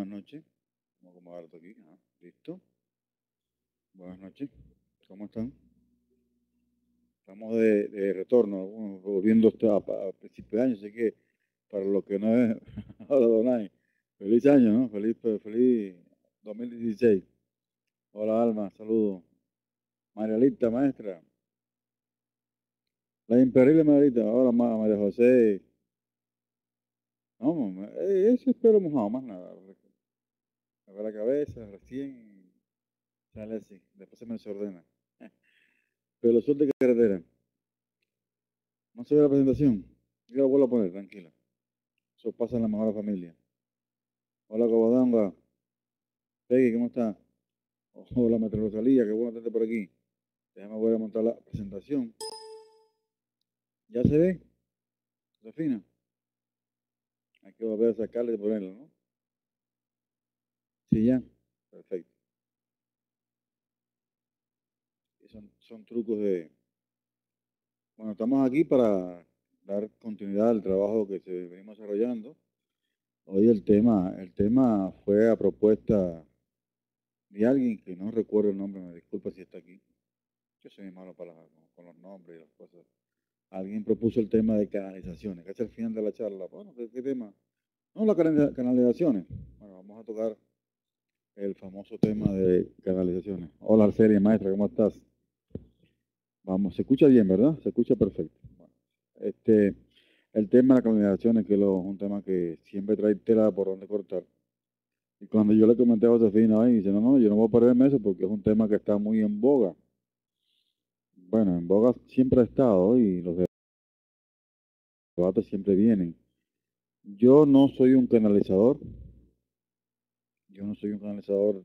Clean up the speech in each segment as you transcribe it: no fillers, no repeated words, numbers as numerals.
buenas noches. Vamos a acomodar esto aquí. Listo. Buenas noches. ¿Cómo están? Estamos de retorno, volviendo a principios de año, así que para los que no es hola Donay, feliz año, ¿no? Feliz 2016. Hola Alma, saludos. Marialita, maestra. La imperial Marialita, hola María José. No, eso espero mojado, más nada. Me va la cabeza, recién sale así, después se me desordena. Pero sol de carretera. No se ve la presentación. Yo la vuelvo a poner, tranquila. Eso pasa en la mejor familia. Hola, Cobadonga. Peggy, ¿cómo está? Hola, Maestra Rosalía, qué bueno tenerte por aquí. Déjame voy a montar la presentación. ¿Ya se ve? Josefina. Hay que volver a sacarle y ponerlo, ¿no? Sí, ya. Perfecto. Y son trucos de... Bueno, estamos aquí para dar continuidad al trabajo que se venimos desarrollando. Hoy el tema fue a propuesta de alguien que no recuerdo el nombre, me disculpa si está aquí. Yo soy malo con los nombres y las cosas. Alguien propuso el tema de canalizaciones, que es el final de la charla. Bueno, ¿qué tema? No, las canalizaciones. Bueno, vamos a tocar el famoso tema de canalizaciones. Hola, Arcelia, maestra, ¿cómo estás? Vamos, se escucha bien, ¿verdad? Se escucha perfecto. Bueno, el tema de las canalizaciones, que es un tema que siempre trae tela por donde cortar. Y cuando yo le comenté a Josefina hoy, dice, no, yo no voy a perderme eso porque es un tema que está muy en boga. Bueno, en boga siempre ha estado y los debates siempre vienen. Yo no soy un canalizador, yo no soy un canalizador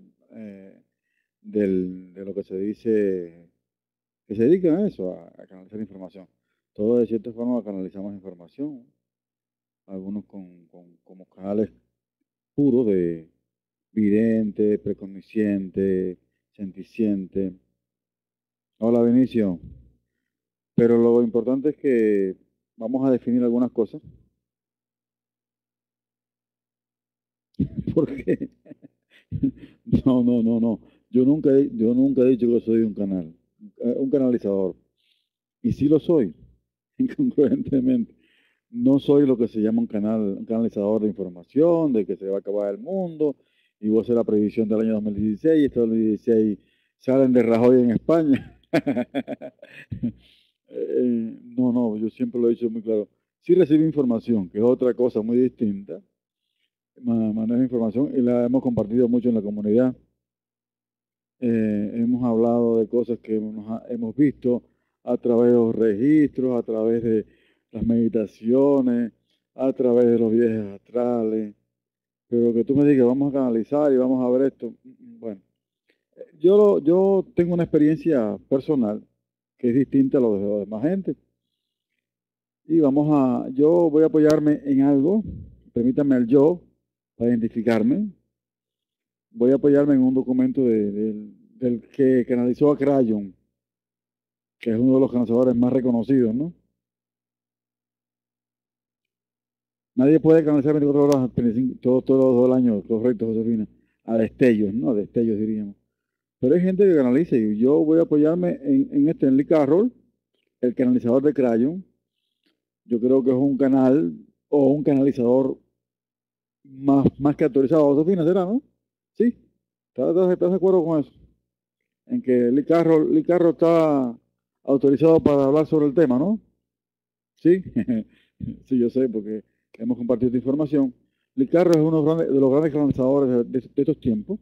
de lo que se dice, que se dedican a eso, a canalizar información. Todos de cierta forma canalizamos información, algunos como canales puros de vidente, precognosciente, senticiente. Hola, Benicio. Pero lo importante es que vamos a definir algunas cosas. Porque no. Yo nunca he dicho que soy un canalizador. Y sí lo soy, incongruentemente. No soy lo que se llama un canalizador de información, de que se va a acabar el mundo, y voy a hacer la previsión del año 2016, y este 2016 salen de Rajoy en España. No, yo siempre lo he dicho muy claro. Sí recibí información, que es otra cosa muy distinta, manejo información, y la hemos compartido mucho en la comunidad. Hemos hablado de cosas que hemos visto a través de los registros, a través de las meditaciones, a través de los viajes astrales. Pero que tú me digas, vamos a canalizar y vamos a ver esto. Bueno, yo tengo una experiencia personal que es distinta a lo de la demás gente. Y yo voy a apoyarme en algo, permítame al yo, para identificarme. Voy a apoyarme en un documento del que canalizó a Crayon, que es uno de los canalizadores más reconocidos, ¿no? Nadie puede canalizar 24 horas, todo el año, correcto, Josefina, a destellos, ¿no? A destellos diríamos. Pero hay gente que canaliza y yo voy a apoyarme en Lee Carroll, el canalizador de Crayon. Yo creo que es un canal o un canalizador más que autorizado. Josefina, ¿será, no? ¿Sí? ¿Estás de acuerdo con eso? En que Lee Carroll está autorizado para hablar sobre el tema, ¿no? Sí, sí, yo sé, porque hemos compartido esta información. Lee Carroll es uno de los grandes canalizadores de estos tiempos.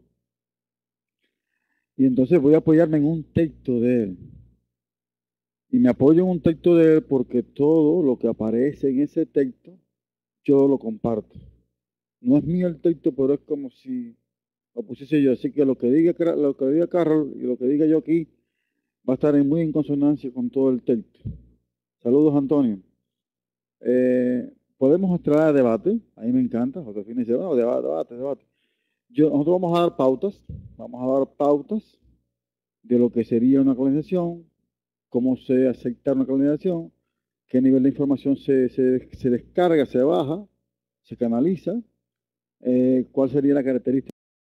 Y entonces voy a apoyarme en un texto de él. Y me apoyo en un texto de él porque todo lo que aparece en ese texto, yo lo comparto. No es mío el texto, pero es como si lo pusiese yo. Así que lo que diga Carroll y lo que diga yo aquí va a estar muy en consonancia con todo el texto. Saludos, Antonio. Podemos entrar a debate. A mí me encanta. Josefina dice, bueno, debate. Nosotros vamos a dar pautas de lo que sería una colonización, cómo se acepta una colonización, qué nivel de información se descarga, se baja, se canaliza, ¿Cuál sería la característica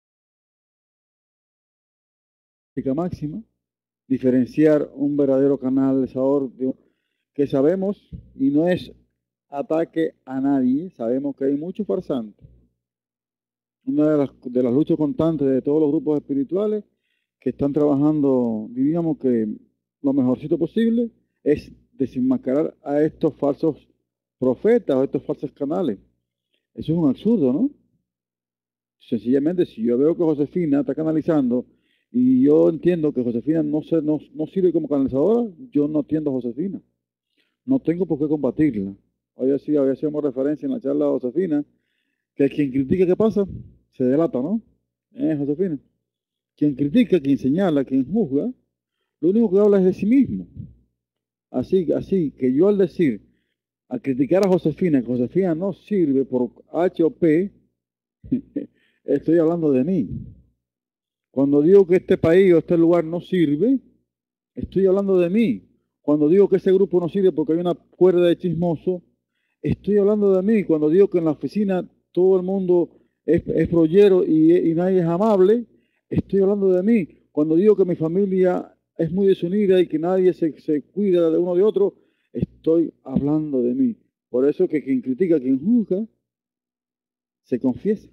máxima? Diferenciar un verdadero canalizador que sabemos, y no es ataque a nadie, sabemos que hay muchos farsantes. Una de las luchas constantes de todos los grupos espirituales que están trabajando, diríamos que lo mejorcito posible, es desenmascarar a estos falsos profetas o estos falsos canales. Eso es un absurdo, ¿no? Sencillamente, si yo veo que Josefina está canalizando y yo entiendo que Josefina no sirve como canalizadora, yo no atiendo a Josefina. No tengo por qué combatirla. Hoy hacíamos referencia en la charla de Josefina, que quien critica, ¿qué pasa? Se delata, ¿no? Josefina. Quien critica, quien señala, quien juzga, lo único que habla es de sí mismo. Así que yo al criticar a Josefina, que Josefina no sirve por H o P, estoy hablando de mí. Cuando digo que este país o este lugar no sirve, estoy hablando de mí. Cuando digo que ese grupo no sirve porque hay una cuerda de chismoso, estoy hablando de mí. Cuando digo que en la oficina todo el mundo es rollero y nadie es amable, estoy hablando de mí. Cuando digo que mi familia es muy desunida y que nadie se cuida de uno de otro, estoy hablando de mí. Por eso que quien critica, quien juzga, se confiesa.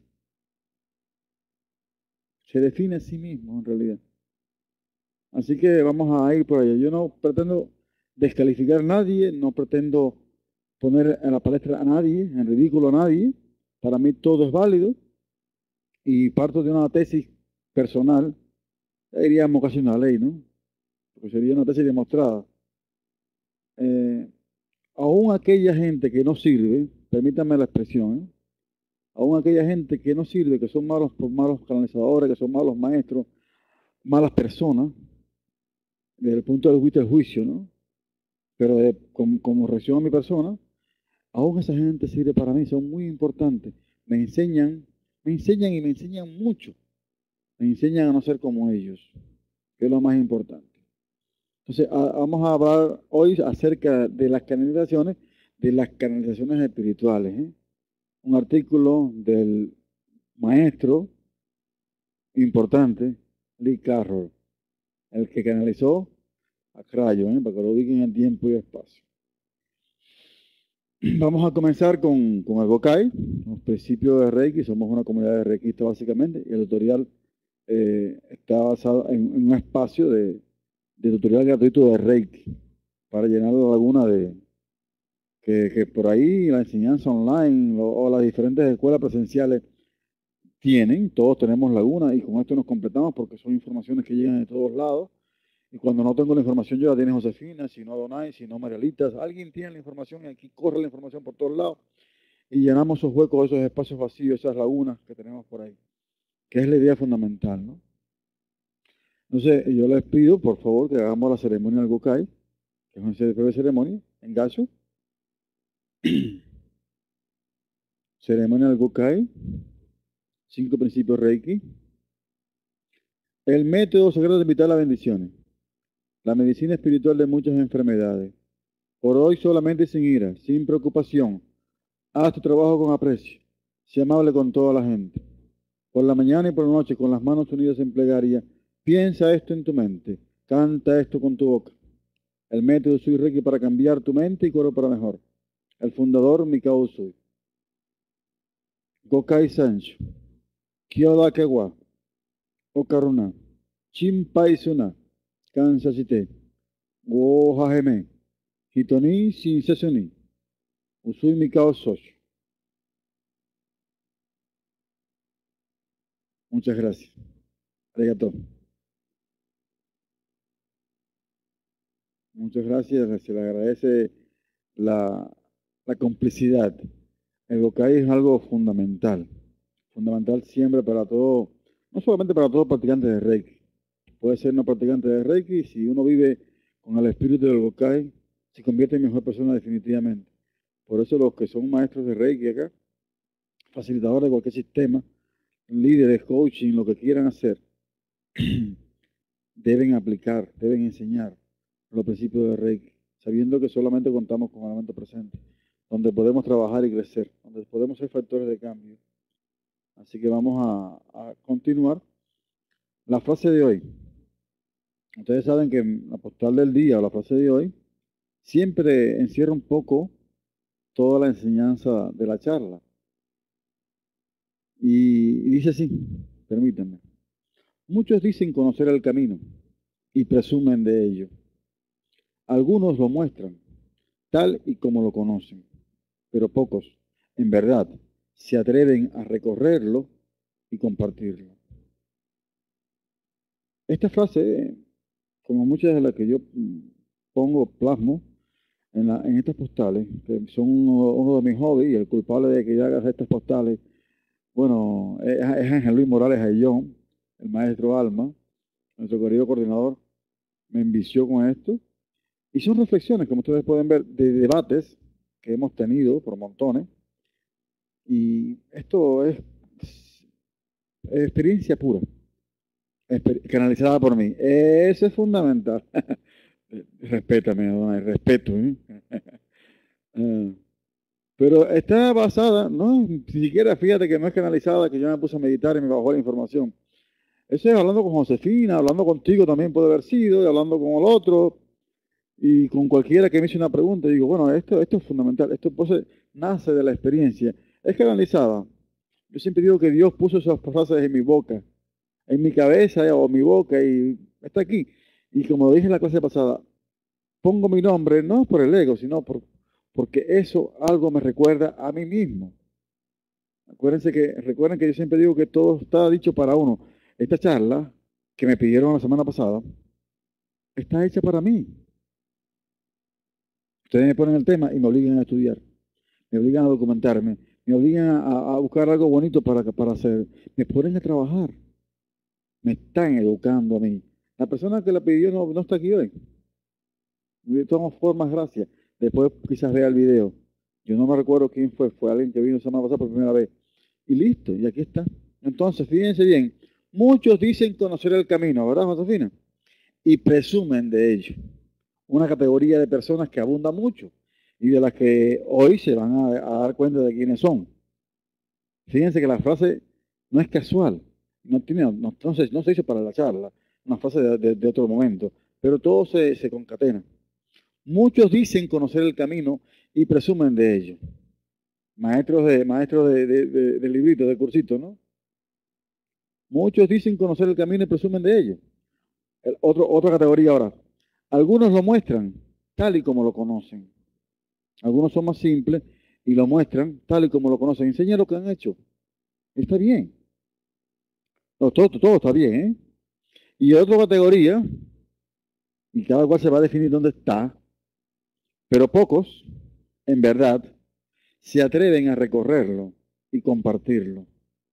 Se define a sí mismo en realidad. Así que vamos a ir por allá. Yo no pretendo descalificar a nadie, no pretendo poner en la palestra a nadie, en ridículo a nadie. Para mí todo es válido y parto de una tesis personal, diríamos casi una ley, ¿no? Porque sería una tesis demostrada. Eh, Aún aquella gente que no sirve, permítanme la expresión, aún aquella gente que no sirve, que son malos canalizadores, que son malos maestros, malas personas, desde el punto de vista del juicio, ¿no? Pero como reacción a mi persona, aún esa gente sirve para mí, son muy importantes. Me enseñan y me enseñan mucho. Me enseñan a no ser como ellos, que es lo más importante. Entonces, vamos a hablar hoy acerca de las canalizaciones espirituales. Un artículo del maestro importante, Lee Carroll, el que canalizó a Crayo, para que lo ubiquen en tiempo y espacio. Vamos a comenzar con el Gokai, los principios de Reiki. Somos una comunidad de Reikistas básicamente, y el tutorial está basado en un espacio de tutorial gratuito de Reiki para llenar la laguna que por ahí la enseñanza online o las diferentes escuelas presenciales tienen. Todos tenemos laguna y con esto nos completamos porque son informaciones que llegan de todos lados. Y cuando no tengo la información, yo la tiene Josefina, si no Donay, si no Marielita, alguien tiene la información y aquí corre la información por todos lados y llenamos esos huecos, esos espacios vacíos, esas lagunas que tenemos por ahí, que es la idea fundamental, ¿no? Entonces, yo les pido, por favor, que hagamos la ceremonia del Gokai, que es una breve ceremonia, en Gacho. Ceremonia del Gokai, 5 principios Reiki. El método secreto de invitar las bendiciones. La medicina espiritual de muchas enfermedades. Por hoy solamente sin ira, sin preocupación. Haz tu trabajo con aprecio. Sé amable con toda la gente. Por la mañana y por la noche, con las manos unidas en plegaria, piensa esto en tu mente. Canta esto con tu boca. El método Sui Reiki para cambiar tu mente y cuerpo para mejor. El fundador, Mikao Usui. Gokai Sancho. Kyoda Kewa. Okaruna. Chinpai Suna. Kansashite. Wo Hajime. Hitoni Shinsesuni. Usui Mikao Soshi. Muchas gracias. Arigato. Muchas gracias. Se le agradece la, la complicidad. El Gokai es algo fundamental. Fundamental siempre para todo, no solamente para todos practicantes de Reiki. Puede ser no practicante de Reiki, si uno vive con el espíritu del Gokai, se convierte en mejor persona definitivamente. Por eso los que son maestros de Reiki acá, facilitadores de cualquier sistema, líderes, coaching, lo que quieran hacer, deben aplicar, deben enseñar los principios de Reiki, sabiendo que solamente contamos con el momento presente, donde podemos trabajar y crecer, donde podemos ser factores de cambio. Así que vamos a continuar. La frase de hoy. Ustedes saben que la postal del día o la frase de hoy siempre encierra un poco toda la enseñanza de la charla. Y dice así, permítanme. Muchos dicen conocer el camino y presumen de ello. Algunos lo muestran, tal y como lo conocen, pero pocos, en verdad, se atreven a recorrerlo y compartirlo. Esta frase, como muchas de las que yo plasmo en estas postales, que son uno de mis hobbies, y el culpable de que yo haga estas postales, bueno, es Ángel Luis Morales Ayllón, el maestro Alma, nuestro querido coordinador, me envició con esto. Y son reflexiones, como ustedes pueden ver, de debates que hemos tenido por montones. Y esto es experiencia pura, canalizada por mí. Eso es fundamental. Respétame, Adonai, respeto. Pero está basada, no, ni siquiera fíjate que no es canalizada, que yo me puse a meditar y me bajó la información. Eso es hablando con Josefina, hablando contigo también puede haber sido, y hablando con el otro, y con cualquiera que me hice una pregunta. Digo, bueno, esto es fundamental, esto pues, nace de la experiencia. Es canalizada. Yo siempre digo que Dios puso esas frases en mi boca, en mi cabeza o mi boca, y está aquí. Y como dije en la clase pasada, pongo mi nombre no por el ego, sino porque eso algo me recuerda a mí mismo. Recuerden que yo siempre digo que todo está dicho para uno. Esta charla que me pidieron la semana pasada está hecha para mí. Ustedes me ponen el tema y me obligan a estudiar, me obligan a documentarme, me obligan a buscar algo bonito para hacer, me ponen a trabajar, me están educando a mí. La persona que la pidió no está aquí hoy. De todas formas, gracias. Después quizás vea el video. Yo no me recuerdo quién fue alguien que vino la semana pasada por primera vez. Y listo, y aquí está. Entonces, fíjense bien, muchos dicen conocer el camino, ¿verdad, Josefina? Y presumen de ello. Una categoría de personas que abunda mucho y de las que hoy se van a dar cuenta de quiénes son. Fíjense que la frase no es casual, no se hizo para la charla, una frase de otro momento, pero todo se concatena. Muchos dicen conocer el camino y presumen de ello. Maestros de librito, de cursito, ¿no? Muchos dicen conocer el camino y presumen de ello. Otra categoría ahora. Algunos lo muestran tal y como lo conocen. Algunos son más simples y lo muestran tal y como lo conocen. Enseña lo que han hecho. Está bien. No, todo está bien, ¿eh? Y otra categoría, y cada cual se va a definir dónde está, pero pocos, en verdad, se atreven a recorrerlo y compartirlo.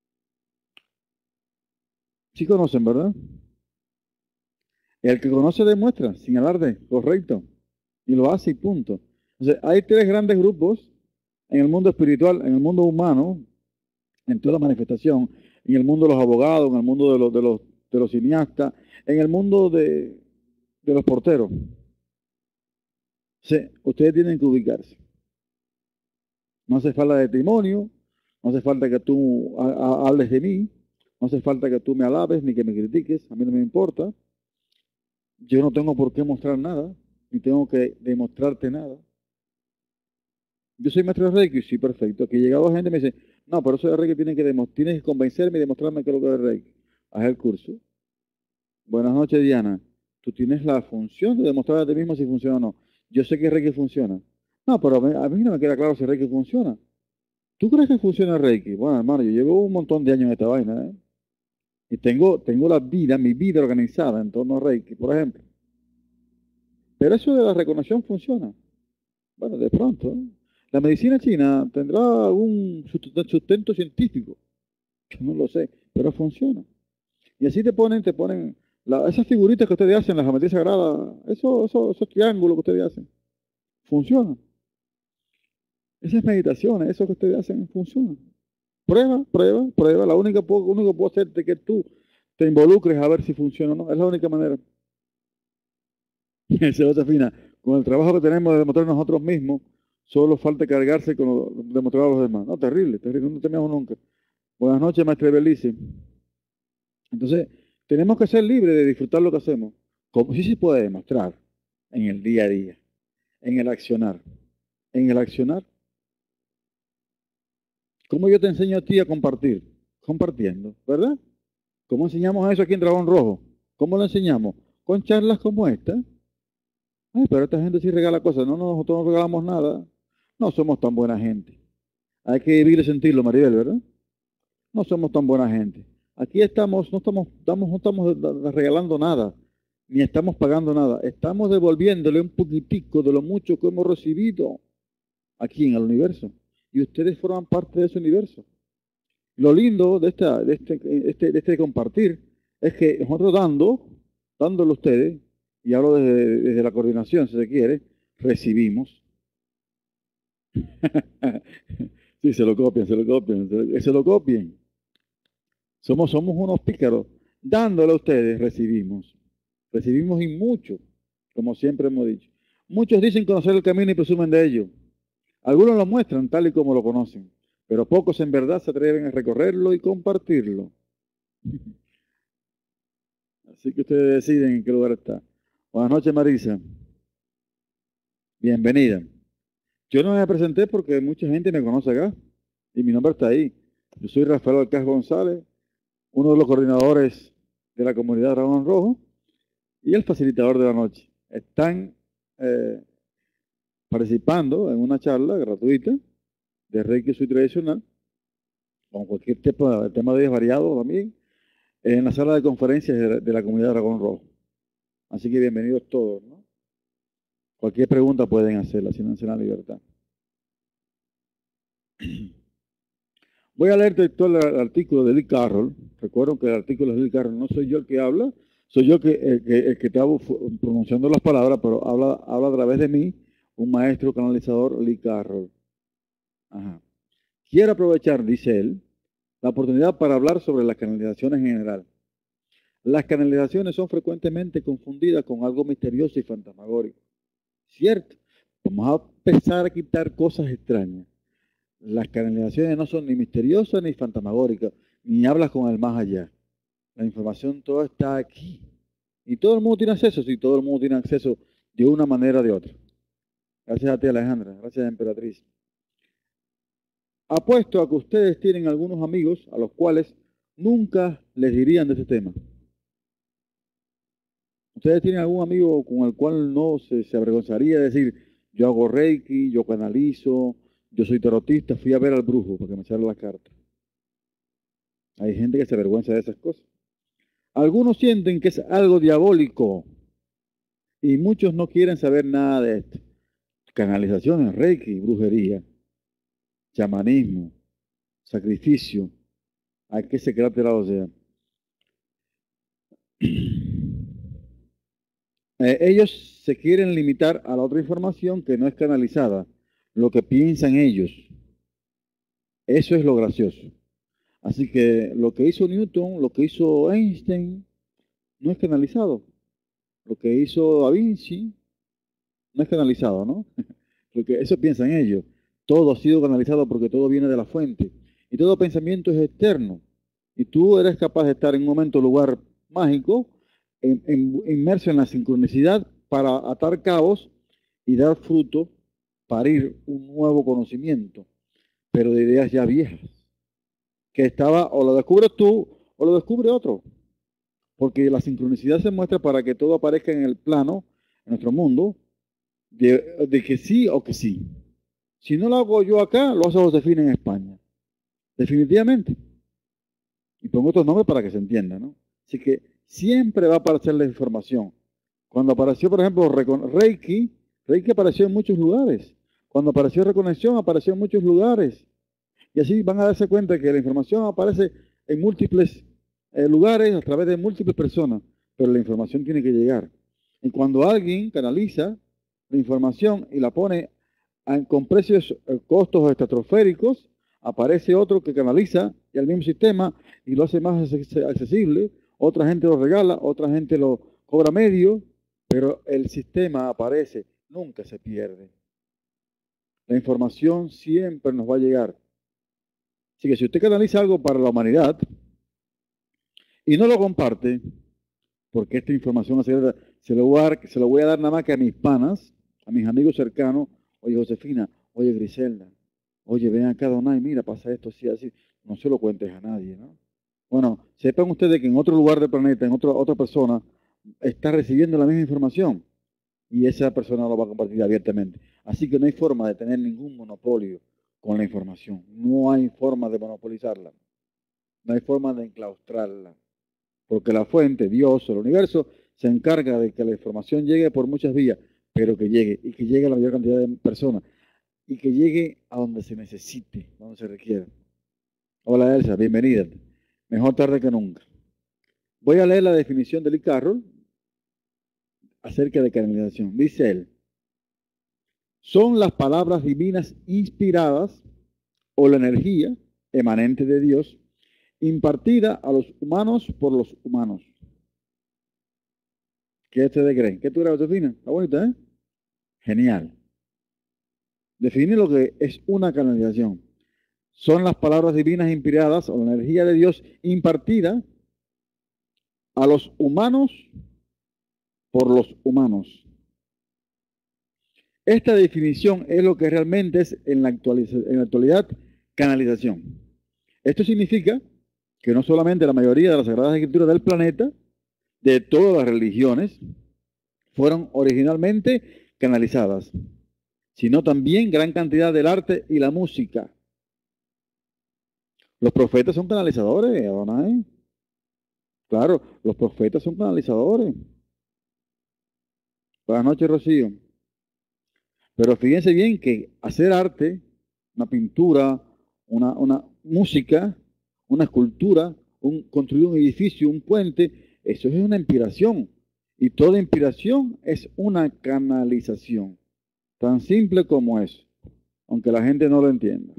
Sí conocen, ¿verdad? El que conoce demuestra, sin alarde, correcto. Y lo hace y punto. Entonces, hay tres grandes grupos en el mundo espiritual, en el mundo humano, en toda la manifestación, en el mundo de los abogados, en el mundo de los cineastas, en el mundo de los porteros. Sí, ustedes tienen que ubicarse. No hace falta de testimonio, no hace falta que tú hables de mí, no hace falta que tú me alabes ni que me critiques, a mí no me importa. Yo no tengo por qué mostrar nada, ni tengo que demostrarte nada. Yo soy maestro de Reiki, sí, perfecto. Aquí llegado gente y me dice, no, pero eso de Reiki tienes que convencerme y demostrarme que es lo que es Reiki. Haz el curso. Buenas noches, Diana. Tú tienes la función de demostrar a ti mismo si funciona o no. Yo sé que Reiki funciona. No, pero a mí no me queda claro si Reiki funciona. ¿Tú crees que funciona Reiki? Bueno, hermano, yo llevo un montón de años en esta vaina, ¿eh? Y tengo mi vida organizada en torno a Reiki, por ejemplo. Pero eso de la reconexión funciona. Bueno, de pronto, ¿eh? La medicina china tendrá algún sustento científico. Yo no lo sé, pero funciona. Y así te ponen esas figuritas que ustedes hacen, la geometría sagrada, esos triángulos que ustedes hacen, funcionan. Esas meditaciones, eso que ustedes hacen, funcionan. Prueba, prueba, prueba. La único que puedo hacerte es que tú te involucres a ver si funciona o no. Es la única manera. Josefina, con el trabajo que tenemos de demostrar nosotros mismos, solo falta cargarse con demostrar a los demás. No, terrible, terrible, no terminamos nunca. Buenas noches, maestre Belice. Entonces, tenemos que ser libres de disfrutar lo que hacemos, como sí se puede demostrar en el día a día, en el accionar. En el accionar, ¿cómo yo te enseño a ti a compartir? Compartiendo, ¿verdad? ¿Cómo enseñamos eso aquí en Dragón Rojo? ¿Cómo lo enseñamos? Con charlas como esta. Ay, pero esta gente sí regala cosas. No, no, nosotros no regalamos nada. No somos tan buena gente. Hay que vivir y sentirlo, Maribel, ¿verdad? No somos tan buena gente. Aquí estamos, no estamos regalando nada, ni estamos pagando nada. Estamos devolviéndole un poquitico de lo mucho que hemos recibido aquí en el universo. Y ustedes forman parte de ese universo. Lo lindo de este compartir es que nosotros dándolo a ustedes, y hablo desde la coordinación, si se quiere, recibimos. Sí, se lo copian, se lo copien. Somos unos pícaros. Dándole a ustedes, recibimos. Recibimos y mucho, como siempre hemos dicho. Muchos dicen conocer el camino y presumen de ello. Algunos lo muestran tal y como lo conocen, pero pocos en verdad se atreven a recorrerlo y compartirlo. Así que ustedes deciden en qué lugar está. Buenas noches, Marisa. Bienvenida. Yo no me presenté porque mucha gente me conoce acá y mi nombre está ahí. Yo soy Rafael Alcázar González, uno de los coordinadores de la comunidad Dragón Rojo y el facilitador de la noche. Están eh, participando en una charla gratuita de Reiki Sui tradicional, con cualquier tema de variado también, en la sala de conferencias de la comunidad Dragón Rojo. Así que bienvenidos todos, ¿no? Cualquier pregunta pueden hacerla, si no en la libertad. Voy a leer todo el artículo de Lee Carroll. Recuerdo que el artículo de Lee Carroll no soy yo el que habla, soy yo el que está pronunciando las palabras, pero habla a través de mí, un maestro canalizador, Lee Carroll. Ajá. Quiero aprovechar, dice él, la oportunidad para hablar sobre las canalizaciones en general. Las canalizaciones son frecuentemente confundidas con algo misterioso y fantasmagórico. ¿Cierto? Vamos a empezar a quitar cosas extrañas. Las canalizaciones no son ni misteriosas ni fantasmagóricas, ni hablas con el más allá. La información toda está aquí. Y todo el mundo tiene acceso, sí, todo el mundo tiene acceso de una manera o de otra. Gracias a ti, Alejandra. Gracias, Emperatriz. Apuesto a que ustedes tienen algunos amigos a los cuales nunca les dirían de este tema. ¿Ustedes tienen algún amigo con el cual no se avergonzaría de decir, yo hago Reiki, yo canalizo, yo soy tarotista, fui a ver al brujo para que me echara la carta? Hay gente que se avergüenza de esas cosas. Algunos sienten que es algo diabólico y muchos no quieren saber nada de esto. Canalizaciones, Reiki, brujería, chamanismo, sacrificio. ¿A qué se lado sea? Ellos se quieren limitar a la otra información que no es canalizada, lo que piensan ellos. Eso es lo gracioso. Así que lo que hizo Newton, lo que hizo Einstein, no es canalizado. Lo que hizo Da Vinci no es canalizado, ¿no? Porque eso piensan ellos. Todo ha sido canalizado porque todo viene de la fuente. Y todo pensamiento es externo. Y tú eres capaz de estar en un momento, lugar mágico, inmerso en la sincronicidad para atar cabos y dar fruto, parir un nuevo conocimiento, pero de ideas ya viejas, que estaba, o lo descubres tú, o lo descubre otro. Porque la sincronicidad se muestra para que todo aparezca en el plano, en nuestro mundo, de que sí o que sí. Si no lo hago yo acá, lo hace Josefina en España. Definitivamente. Y pongo otros nombres para que se entienda, ¿no? Así que siempre va a aparecer la información. Cuando apareció, por ejemplo, Reiki, Reiki apareció en muchos lugares. Cuando apareció Reconexión, apareció en muchos lugares. Y así van a darse cuenta que la información aparece en múltiples lugares a través de múltiples personas, pero la información tiene que llegar. Y cuando alguien canaliza la información y la pone con precios, costos estratosféricos, aparece otro que canaliza y al mismo sistema y lo hace más accesible, otra gente lo regala, otra gente lo cobra medio, pero el sistema aparece, nunca se pierde. La información siempre nos va a llegar. Así que si usted canaliza algo para la humanidad y no lo comparte, porque esta información se lo voy a dar nada más que a mis panas, a mis amigos cercanos. Oye, Josefina, oye, Griselda, oye, ven acá, Donay, mira, pasa esto, así, así. No se lo cuentes a nadie, ¿no? Bueno, sepan ustedes que en otro lugar del planeta, en otra persona, está recibiendo la misma información y esa persona lo va a compartir abiertamente. Así que no hay forma de tener ningún monopolio con la información. No hay forma de monopolizarla. No hay forma de enclaustrarla. Porque la fuente, Dios, el universo, se encarga de que la información llegue por muchas vías, pero que llegue y que llegue a la mayor cantidad de personas y que llegue a donde se necesite, donde se requiera. Hola Elsa, bienvenida. Mejor tarde que nunca. Voy a leer la definición de Lee Carroll acerca de canalización. Dice él, son las palabras divinas inspiradas o la energía emanente de Dios impartida a los humanos por los humanos. ¿Qué ustedes creen? ¿Qué tú crees, Josefina? Está bonita, ¿eh? Genial. Define lo que es una canalización. Son las palabras divinas inspiradas o la energía de Dios impartida a los humanos por los humanos. Esta definición es lo que realmente es en la actualidad canalización. Esto significa que no solamente la mayoría de las Sagradas Escrituras del planeta, de todas las religiones, fueron originalmente canalizadas, sino también gran cantidad del arte y la música. Los profetas son canalizadores, Adonai. Claro, los profetas son canalizadores. Buenas noches, Rocío. Pero fíjense bien que hacer arte, una pintura, una música, una escultura, construir un edificio, un puente, eso es una inspiración. Y toda inspiración es una canalización. Tan simple como eso, aunque la gente no lo entienda.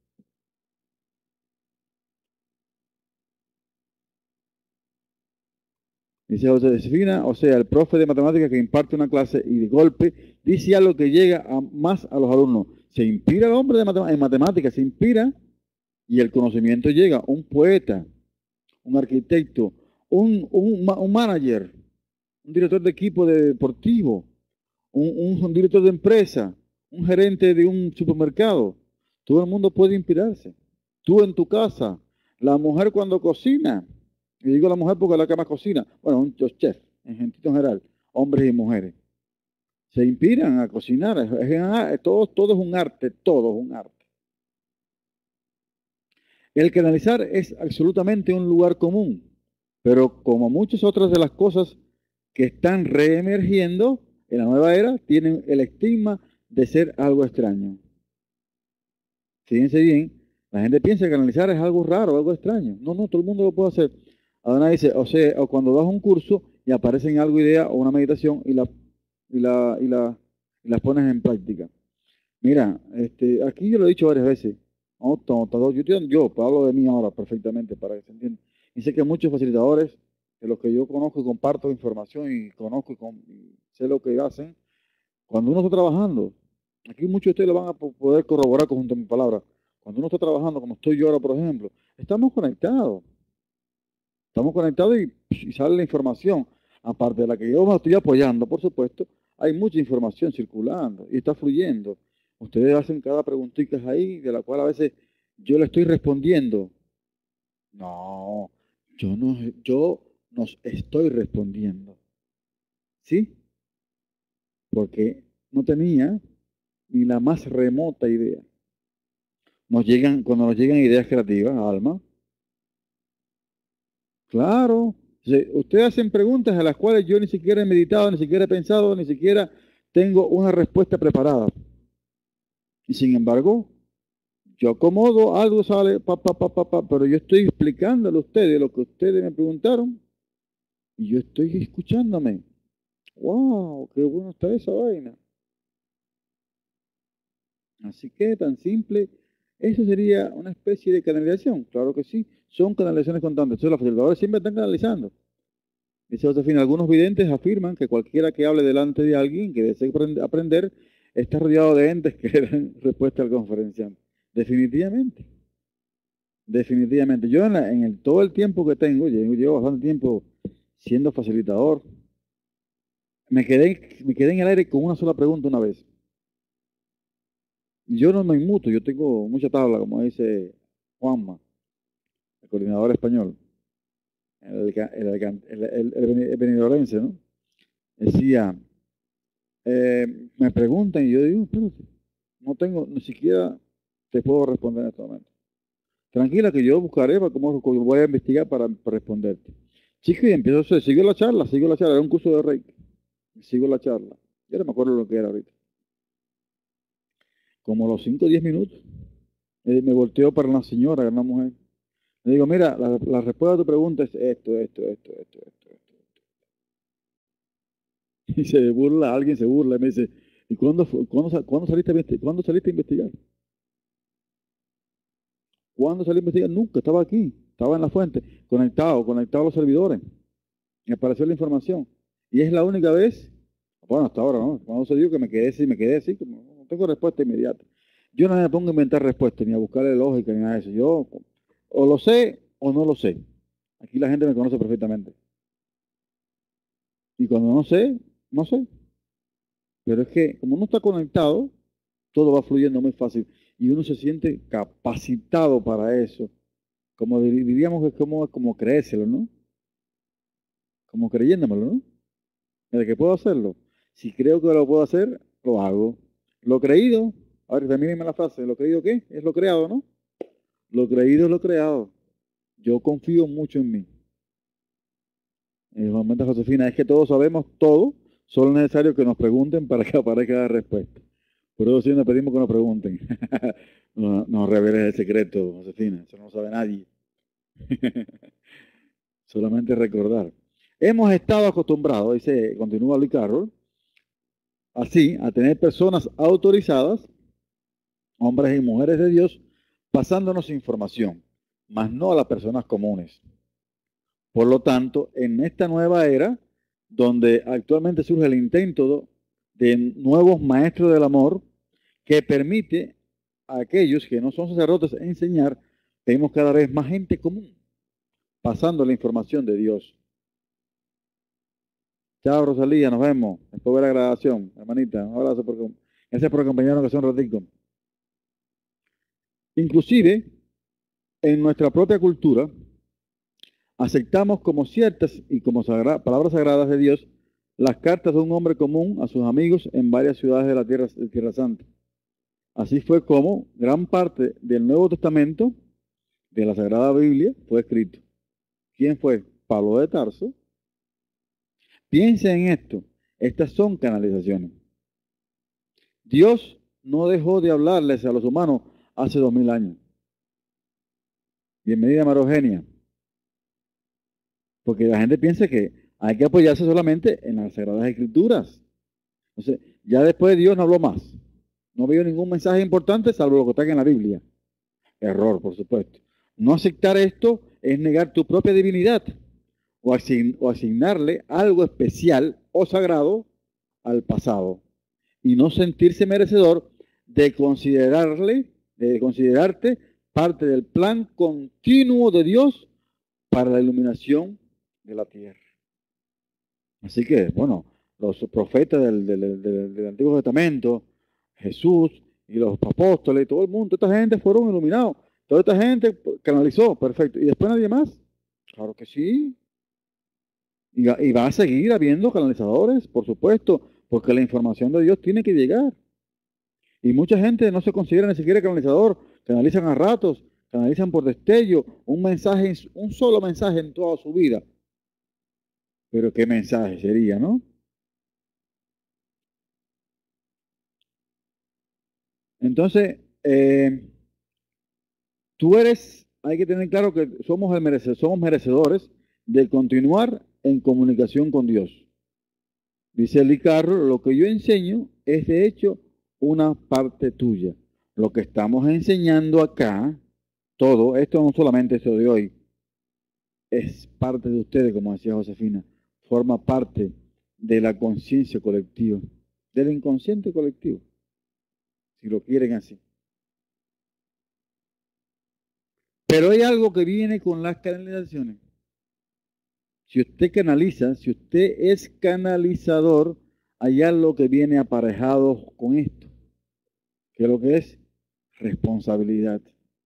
Dice Josefina, o sea, el profe de matemáticas que imparte una clase y de golpe dice algo que llega más a los alumnos. Se inspira el hombre en matemáticas, se inspira y el conocimiento llega. Un poeta, un arquitecto, un manager, un director de equipo deportivo, un director de empresa, un gerente de un supermercado. Todo el mundo puede inspirarse. Tú en tu casa, la mujer cuando cocina, y digo la mujer porque es la que más cocina, bueno, los chefs, en general, hombres y mujeres, se inspiran a cocinar. Todo es un arte, todo es un arte. El canalizar es absolutamente un lugar común, pero como muchas otras de las cosas que están reemergiendo en la nueva era, tienen el estigma de ser algo extraño. Fíjense bien, la gente piensa que canalizar es algo raro, algo extraño. No, todo el mundo lo puede hacer. Adonai dice, o sea, o cuando das un curso y aparece en algo idea o una meditación y las pones en práctica. Mira, aquí yo lo he dicho varias veces. Yo hablo de mí ahora perfectamente para que se entienda. Y sé que muchos facilitadores, de los que yo conozco y comparto información y conozco y sé lo que hacen, cuando uno está trabajando, aquí muchos de ustedes lo van a poder corroborar junto a mi palabra. Cuando uno está trabajando, como estoy yo ahora, por ejemplo, estamos conectados. Estamos conectados y sale la información. Aparte de la que yo me estoy apoyando, por supuesto, hay mucha información circulando y está fluyendo. Ustedes hacen cada preguntita ahí, de la cual a veces yo le estoy respondiendo. No, yo nos estoy respondiendo. ¿Sí? Porque no tenía ni la más remota idea. Cuando nos llegan ideas creativas, Alma, claro. Ustedes hacen preguntas a las cuales yo ni siquiera he meditado, ni siquiera he pensado, ni siquiera tengo una respuesta preparada. Y sin embargo, yo acomodo, algo sale, pero yo estoy explicándole a ustedes lo que ustedes me preguntaron y yo estoy escuchándome. ¡Wow! ¡Qué bueno está esa vaina! Así que tan simple, eso sería una especie de canalización. Claro que sí, son canalizaciones constantes. Entonces los facilitadores siempre están canalizando. Dice Josefina, algunos videntes afirman que cualquiera que hable delante de alguien que desee aprender está rodeado de entes que le dan respuesta al conferenciante. Definitivamente. Definitivamente. Yo todo el tiempo que tengo, llevo bastante tiempo siendo facilitador, me quedé en el aire con una sola pregunta una vez. Yo no me inmuto, yo tengo mucha tabla, como dice Juanma, el coordinador español, el benidolense, ¿no? Decía, me preguntan y yo digo, espérate, no tengo, ni siquiera te puedo responder en este momento. Tranquila que yo buscaré para cómo voy a investigar para responderte. Chico, y empiezo, sigo la charla, era un curso de Reiki. Sigo la charla. Yo no me acuerdo lo que era ahorita. Como a los 5 o 10 minutos, me volteo para una señora, una mujer. Le digo, mira, la respuesta a tu pregunta es esto. Y se burla, alguien se burla y me dice, ¿y cuándo saliste a investigar? ¿Cuándo salí a investigar? Nunca, estaba aquí, estaba en la fuente, conectado a los servidores. Me apareció la información. Y es la única vez, bueno, hasta ahora, ¿no? Cuando se dio que me quedé así, como no tengo respuesta inmediata. Yo no me pongo a inventar respuestas, ni a buscarle lógica, ni nada de eso. Yo o lo sé o no lo sé. Aquí la gente me conoce perfectamente. Y cuando no sé, no sé. Pero es que como uno está conectado, todo va fluyendo muy fácil. Y uno se siente capacitado para eso. Como diríamos que es como creérselo, ¿no? Como creyéndomelo, ¿no? ¿De que puedo hacerlo? Si creo que lo puedo hacer, lo hago. Lo creído, ahora termínenme la frase, ¿lo creído qué? Es lo creado, ¿no? Lo creído es lo creado. Yo confío mucho en mí. En el momento, Josefina, es que todos sabemos todo, solo es necesario que nos pregunten para que aparezca la respuesta. Por eso siempre pedimos que nos pregunten. No, no reveles el secreto, Josefina, eso no lo sabe nadie. Solamente recordar. Hemos estado acostumbrados, dice, continúa Lee Carroll, así, a tener personas autorizadas, hombres y mujeres de Dios, pasándonos información, mas no a las personas comunes. Por lo tanto, en esta nueva era, donde actualmente surge el intento de nuevos maestros del amor, que permite a aquellos que no son sacerdotes enseñar, tenemos cada vez más gente común, pasando la información de Dios. Chao, Rosalía, nos vemos. Después de la grabación, hermanita. Un abrazo. Gracias por acompañarnos hace un ratico. Inclusive, en nuestra propia cultura, aceptamos como ciertas y como palabras sagradas de Dios las cartas de un hombre común a sus amigos en varias ciudades de la Tierra Santa. Así fue como gran parte del Nuevo Testamento, de la Sagrada Biblia, fue escrito. ¿Quién fue? Pablo de Tarso. Piensen en esto. Estas son canalizaciones. Dios no dejó de hablarles a los humanos hace 2000 años. Bienvenida, María Eugenia. Porque la gente piensa que hay que apoyarse solamente en las Sagradas Escrituras. Entonces, ya después Dios no habló más. No vio ningún mensaje importante salvo lo que está en la Biblia. Error, por supuesto. No aceptar esto es negar tu propia divinidad o asignarle algo especial o sagrado al pasado y no sentirse merecedor de considerarte parte del plan continuo de Dios para la iluminación de la tierra. Así que, bueno, los profetas del Antiguo Testamento, Jesús y los apóstoles, todo el mundo, toda esta gente fueron iluminados. Toda esta gente canalizó, perfecto. ¿Y después nadie más? Claro que sí. Y va a seguir habiendo canalizadores, por supuesto, porque la información de Dios tiene que llegar. Y mucha gente no se considera ni siquiera canalizador, canalizan a ratos, canalizan por destello, un solo mensaje en toda su vida. Pero qué mensaje sería, ¿no? Entonces, hay que tener claro que somos merecedores de continuar en comunicación con Dios. Dice Lee Carroll, lo que yo enseño es de hecho una parte tuya. Lo que estamos enseñando acá, todo, esto no solamente esto de hoy, es parte de ustedes, como decía Josefina, forma parte de la conciencia colectiva, del inconsciente colectivo, si lo quieren así. Pero hay algo que viene con las canalizaciones. Si usted canaliza, si usted es canalizador, hay algo que viene aparejado con esto. ¿Qué es lo que es? Responsabilidad.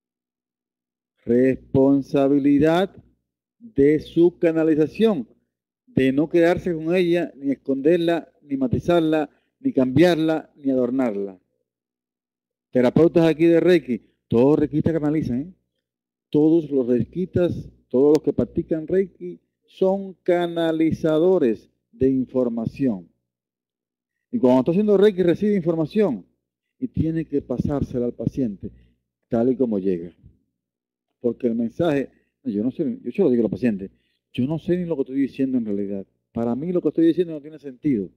Responsabilidad de su canalización, de no quedarse con ella, ni esconderla, ni matizarla, ni cambiarla, ni adornarla. Terapeutas aquí de Reiki, todos reikistas canalizan, ¿eh? Todos los reikistas, todos los que practican Reiki, son canalizadores de información. Y cuando está haciendo Reiki recibe información y tiene que pasársela al paciente tal y como llega. Porque el mensaje, yo no sé, yo se lo digo a los pacientes, yo no sé ni lo que estoy diciendo en realidad. Para mí lo que estoy diciendo no tiene sentido.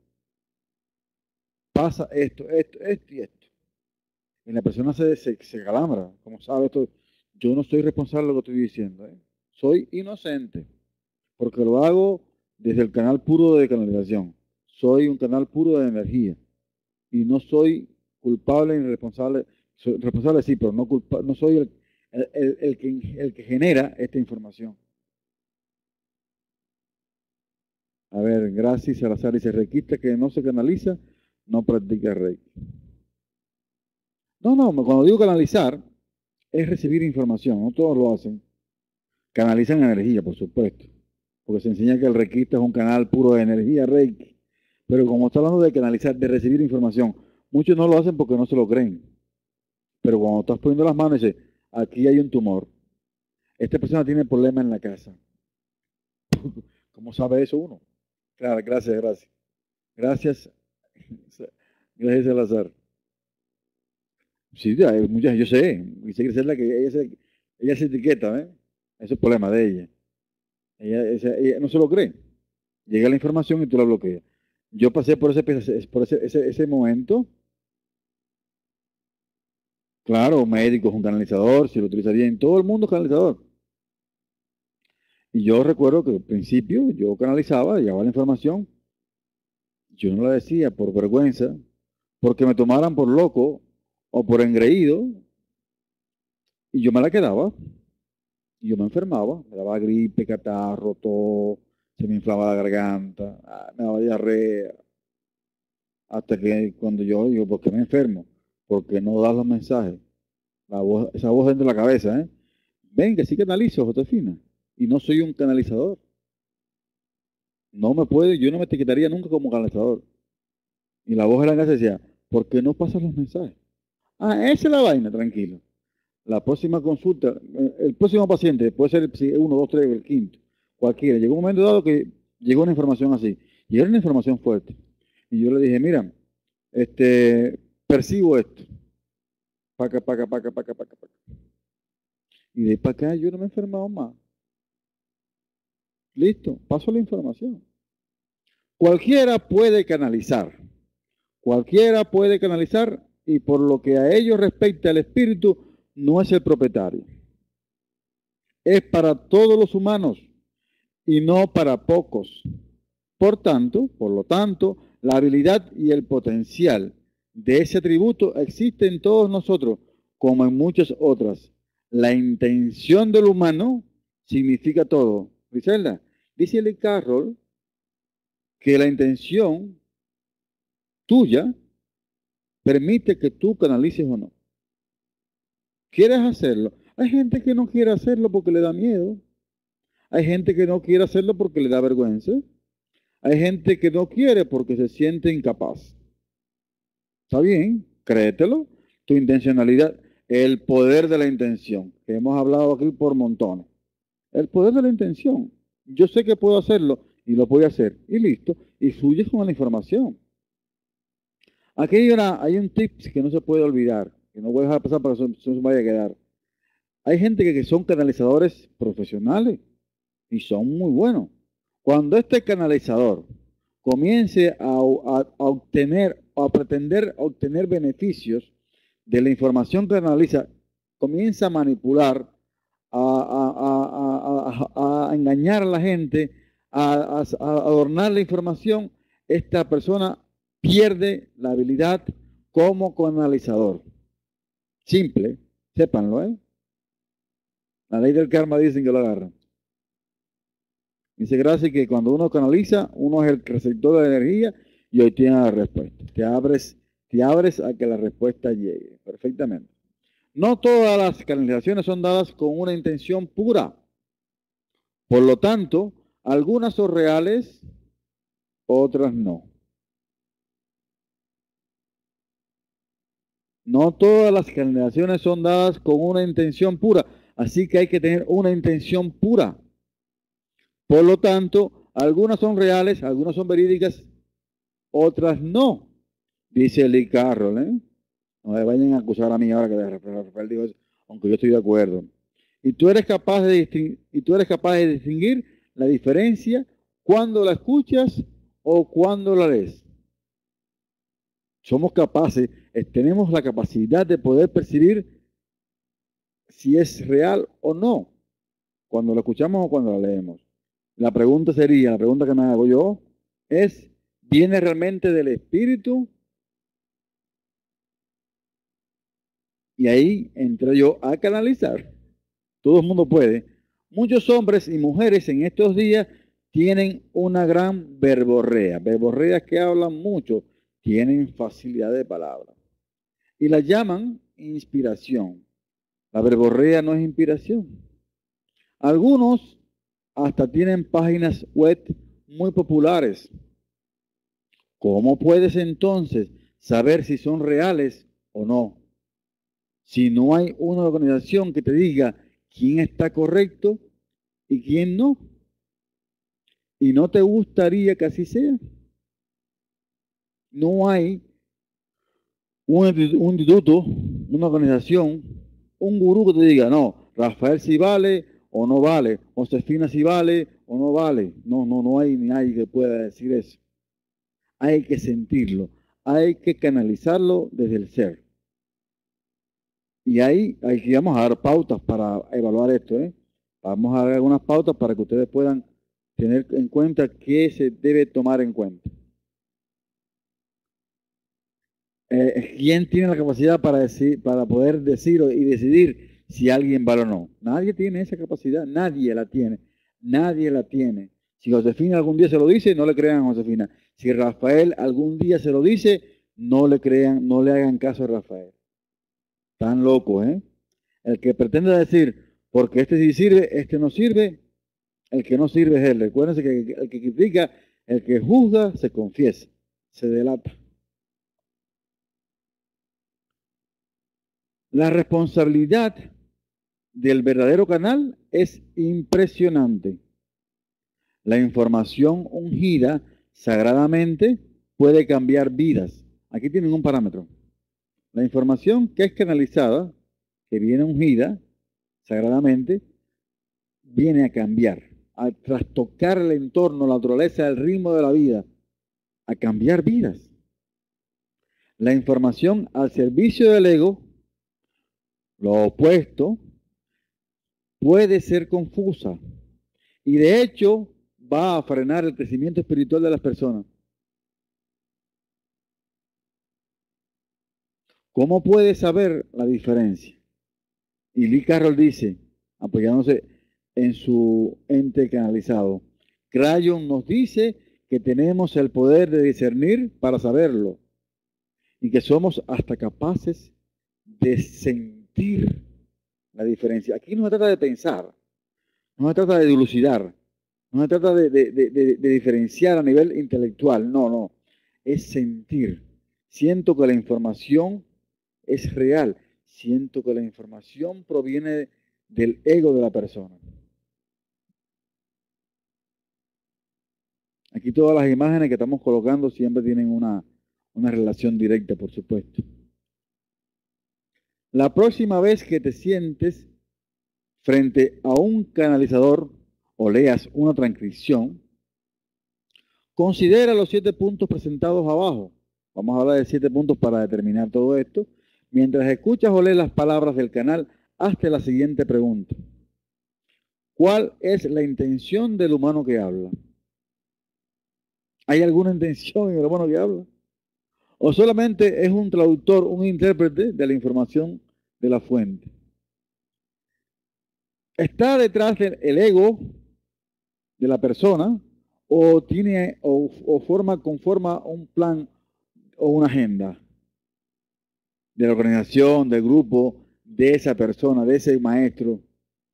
Pasa esto y esto. Y la persona se calambra, como sabe esto. Yo no soy responsable de lo que estoy diciendo, ¿eh? Soy inocente, porque lo hago desde el canal puro de canalización. Soy un canal puro de energía. Y no soy culpable ni responsable. Soy responsable sí, pero no soy el que genera esta información. A ver, Gracie Salazar dice, requista que no se canaliza, no practica Reiki. No, cuando digo canalizar, es recibir información, no todos lo hacen. Canalizan energía, por supuesto, porque se enseña que el requista es un canal puro de energía Reiki. Pero como está hablando de canalizar, de recibir información, muchos no lo hacen porque no se lo creen. Pero cuando estás poniendo las manos y dices, aquí hay un tumor, esta persona tiene problemas en la casa. ¿Cómo sabe eso uno? Claro, gracias. Gracias, gracias Salazar. Sí, hay muchas, yo sé, dice Griselda que ella se etiqueta, ¿eh? Ese es el problema de ella. Ella no se lo cree. Llega la información y tú la bloqueas. Yo pasé por ese momento. Claro, médico es un canalizador, si lo utiliza bien, todo el mundo es canalizador. Y yo recuerdo que al principio yo canalizaba, llevaba la información, yo no la decía por vergüenza, porque me tomaran por loco o por engreído, y yo me la quedaba. Y yo me enfermaba, me daba gripe, catarro, todo, se me inflaba la garganta, me daba diarrea. Hasta que cuando yo digo, ¿por qué me enfermo? Porque no das los mensajes. Esa voz dentro de la cabeza, ¿eh? Ven, que sí canalizo, Josefina. Y no soy un canalizador. No me puede, yo no me etiquetaría nunca como canalizador. Y la voz de la casa decía, ¿por qué no pasas los mensajes? Ah, esa es la vaina, tranquilo. La próxima consulta, el próximo paciente, puede ser si uno, dos, tres, el quinto, cualquiera. Llegó un momento dado que llegó una información así. Y era una información fuerte. Y yo le dije, mira, percibo esto. Paca. Y de ahí para acá yo no me he enfermado más. Listo, paso la información. Cualquiera puede canalizar. Cualquiera puede canalizar y por lo que a ello respecta el espíritu, no es el propietario. Es para todos los humanos y no para pocos. Por lo tanto, la habilidad y el potencial de ese atributo existe en todos nosotros, como en muchas otras. La intención del humano significa todo. Griselda, dice Lee Carroll que la intención tuya permite que tú canalices o no. ¿Quieres hacerlo? Hay gente que no quiere hacerlo porque le da miedo. Hay gente que no quiere hacerlo porque le da vergüenza. Hay gente que no quiere porque se siente incapaz. Está bien, créetelo. Tu intencionalidad, el poder de la intención, que hemos hablado aquí por montones. El poder de la intención. Yo sé que puedo hacerlo y lo voy a hacer. Y listo. Y fluyes con la información. Aquí hay un tip que no se puede olvidar, que no voy a dejar pasar para que no se vaya a quedar. Hay gente que son canalizadores profesionales y son muy buenos. Cuando este canalizador comience a obtener o a pretender obtener beneficios de la información que analiza, comienza a manipular, a engañar a la gente, a adornar la información, esta persona pierde la habilidad como canalizador. Simple, sépanlo, ¿eh? La ley del karma dicen que lo agarran. Dice Gracie que cuando uno canaliza, uno es el receptor de energía y obtiene la respuesta. Te abres a que la respuesta llegue perfectamente. No todas las canalizaciones son dadas con una intención pura. Por lo tanto, algunas son reales, otras no. No todas las canalizaciones son dadas con una intención pura. Así que hay que tener una intención pura. Por lo tanto, algunas son reales, algunas son verídicas, otras no. Dice Lee Carroll, ¿eh? No me vayan a acusar a mí ahora que Rafael dijo eso, aunque yo estoy de acuerdo. Y tú eres capaz de distinguir la diferencia cuando la escuchas o cuando la lees. Somos capaces, tenemos la capacidad de poder percibir si es real o no, cuando la escuchamos o cuando la leemos. La pregunta que me hago yo es, ¿viene realmente del espíritu? Y ahí entro yo a canalizar. Todo el mundo puede. Muchos hombres y mujeres en estos días tienen una gran verborrea. Verborreas que hablan mucho, tienen facilidad de palabra. Y la llaman inspiración. La verborrea no es inspiración. Algunos hasta tienen páginas web muy populares. ¿Cómo puedes entonces saber si son reales o no? Si no hay una organización que te diga quién está correcto y quién no. ¿Y no te gustaría que así sea? No hay un instituto, una organización, un gurú que te diga, no, Rafael sí vale o no vale, Josefina sí vale o no vale. No hay ni nadie que pueda decir eso. Hay que sentirlo, hay que canalizarlo desde el ser. Y ahí vamos a dar pautas para evaluar esto, ¿eh? Vamos a dar algunas pautas para que ustedes puedan tener en cuenta qué se debe tomar en cuenta. ¿Quién tiene la capacidad para poder decir y decidir si alguien vale o no? Nadie tiene esa capacidad, nadie la tiene, nadie la tiene. Si Josefina algún día se lo dice, no le crean a Josefina. Si Rafael algún día se lo dice, no le crean, no le hagan caso a Rafael. Tan loco, ¿eh? El que pretende decir, porque este sí sirve, este no sirve, el que no sirve es él. Recuérdense que el que critica, el que juzga, se confiesa, se delata. La responsabilidad del verdadero canal es impresionante. La información ungida sagradamente puede cambiar vidas. Aquí tienen un parámetro. La información que es canalizada, que viene ungida sagradamente, viene a cambiar, a trastocar el entorno, la naturaleza, el ritmo de la vida, a cambiar vidas. La información al servicio del ego, lo opuesto, puede ser confusa y de hecho va a frenar el crecimiento espiritual de las personas. ¿Cómo puede saber la diferencia? Y Lee Carroll dice, apoyándose en su ente canalizado, Crayon nos dice que tenemos el poder de discernir para saberlo y que somos hasta capaces de sentir la diferencia. Aquí no se trata de pensar, no se trata de dilucidar, no se trata de diferenciar a nivel intelectual, no, es sentir. Siento que la información es real, siento que la información proviene del ego de la persona. Aquí todas las imágenes que estamos colocando siempre tienen una relación directa, por supuesto. La próxima vez que te sientes frente a un canalizador o leas una transcripción, considera los 7 puntos presentados abajo. Vamos a hablar de 7 puntos para determinar todo esto. Mientras escuchas o lees las palabras del canal, hazte la siguiente pregunta. ¿Cuál es la intención del humano que habla? ¿Hay alguna intención en el humano que habla? ¿O solamente es un traductor, un intérprete de la información de la fuente? ¿Está detrás del ego de la persona o tiene conforma un plan o una agenda de la organización, del grupo, de esa persona, de ese maestro?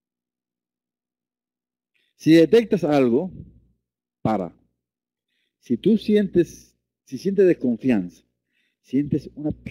Si detectas algo, para. Si tú si sientes desconfianza, sientes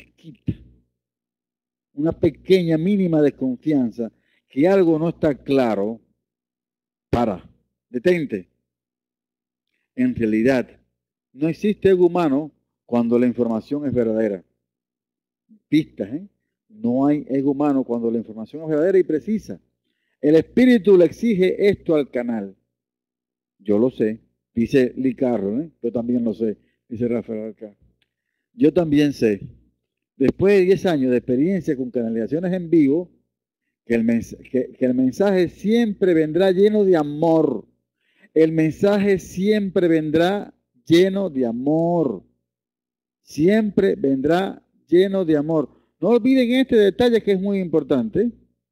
una pequeña, mínima desconfianza, que algo no está claro, para. Detente. En realidad, no existe ego humano cuando la información es verdadera. Pistas, ¿eh? No hay ego humano cuando la información es verdadera y precisa. El espíritu le exige esto al canal. Yo lo sé, dice Lee Carroll, ¿eh? Yo también lo sé, dice Rafael Alcázar. Yo también sé, después de 10 años de experiencia con canalizaciones en vivo, que el mensaje siempre vendrá lleno de amor. El mensaje siempre vendrá lleno de amor. Siempre vendrá lleno de amor. No olviden este detalle que es muy importante.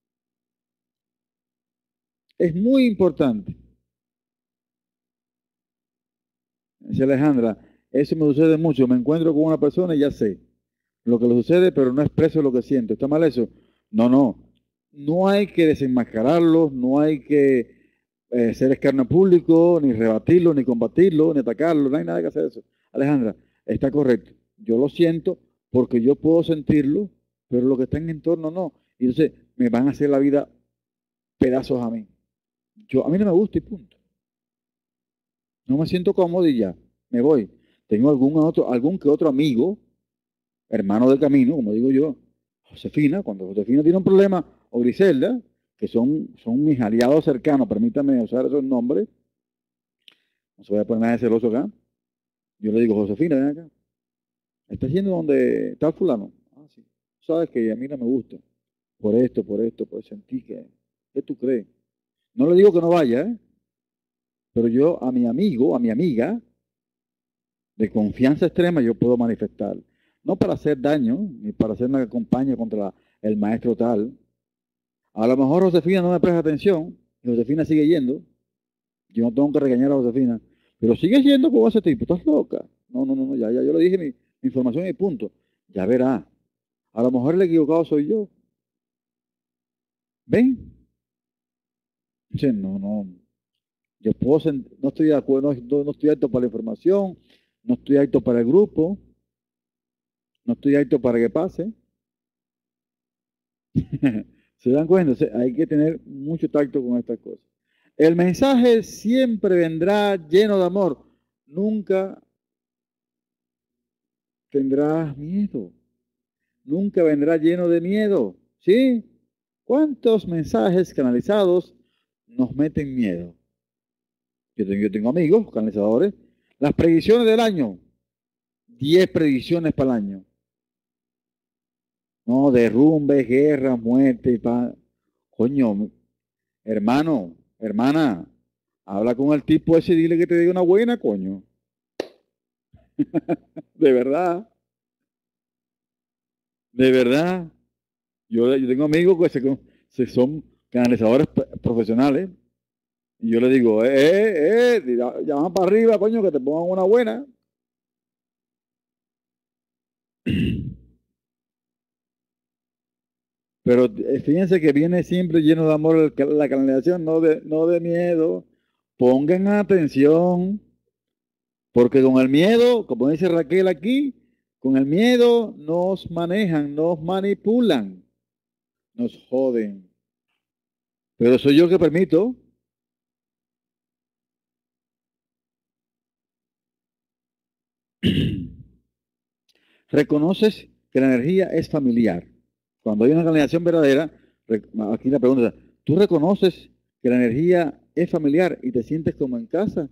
Es muy importante. Dice Alejandra, eso me sucede mucho. Me encuentro con una persona y ya sé lo que le sucede, pero no expreso lo que siento. ¿Está mal eso? No, no. No hay que desenmascararlo, no hay que ser escarnio público, ni rebatirlo, ni combatirlo, ni atacarlo. No hay nada que hacer eso. Alejandra, está correcto. Yo lo siento porque yo puedo sentirlo, pero lo que está en mi entorno no. Y entonces me van a hacer la vida pedazos a mí. A mí no me gusta y punto. No me siento cómodo y ya, me voy. Tengo algún que otro amigo, hermano del camino, como digo yo, Josefina, cuando Josefina tiene un problema, o Griselda, que son mis aliados cercanos, permítame usar esos nombres, no se vaya a poner nada de celoso acá. Yo le digo, Josefina, ven acá. ¿Estás yendo donde está el fulano? Ah, sí. Sabes que a mí no me gusta. Por sentir que, ¿qué tú crees? No le digo que no vaya, ¿eh? Pero yo a mi amigo, a mi amiga, de confianza extrema, yo puedo manifestar. No para hacer daño, ni para hacer una campaña contra el maestro tal. A lo mejor Josefina no me presta atención, y Josefina sigue yendo. Yo no tengo que regañar a Josefina, pero sigue yendo con ese tipo. ¿Estás loca? No, no, no, no, ya yo le dije mi información y punto. Ya verá. A lo mejor el equivocado soy yo. ¿Ven? Dice, no, no. No estoy de acuerdo, no estoy apto para la información, no estoy apto para el grupo, no estoy apto para que pase. ¿Se dan cuenta? O sea, hay que tener mucho tacto con estas cosas. El mensaje siempre vendrá lleno de amor. Nunca tendrás miedo. Nunca vendrá lleno de miedo. ¿Sí? ¿Cuántos mensajes canalizados nos meten miedo? Yo tengo amigos canalizadores. Las predicciones del año. 10 predicciones para el año. No, derrumbes, guerra, muerte. Coño, hermano, hermana, habla con el tipo ese y dile que te diga una buena, coño. De verdad, de verdad. Yo tengo amigos que son canalizadores profesionales y yo le digo, llama para arriba, coño, que te pongan una buena. Pero fíjense que viene siempre lleno de amor la canalización, no de miedo. Pongan atención. Porque con el miedo, como dice Raquel aquí, con el miedo nos manejan, nos manipulan, nos joden. Pero soy yo el que permito. Reconoces que la energía es familiar. Cuando hay una canalización verdadera, aquí la pregunta, ¿tú reconoces que la energía es familiar y te sientes como en casa?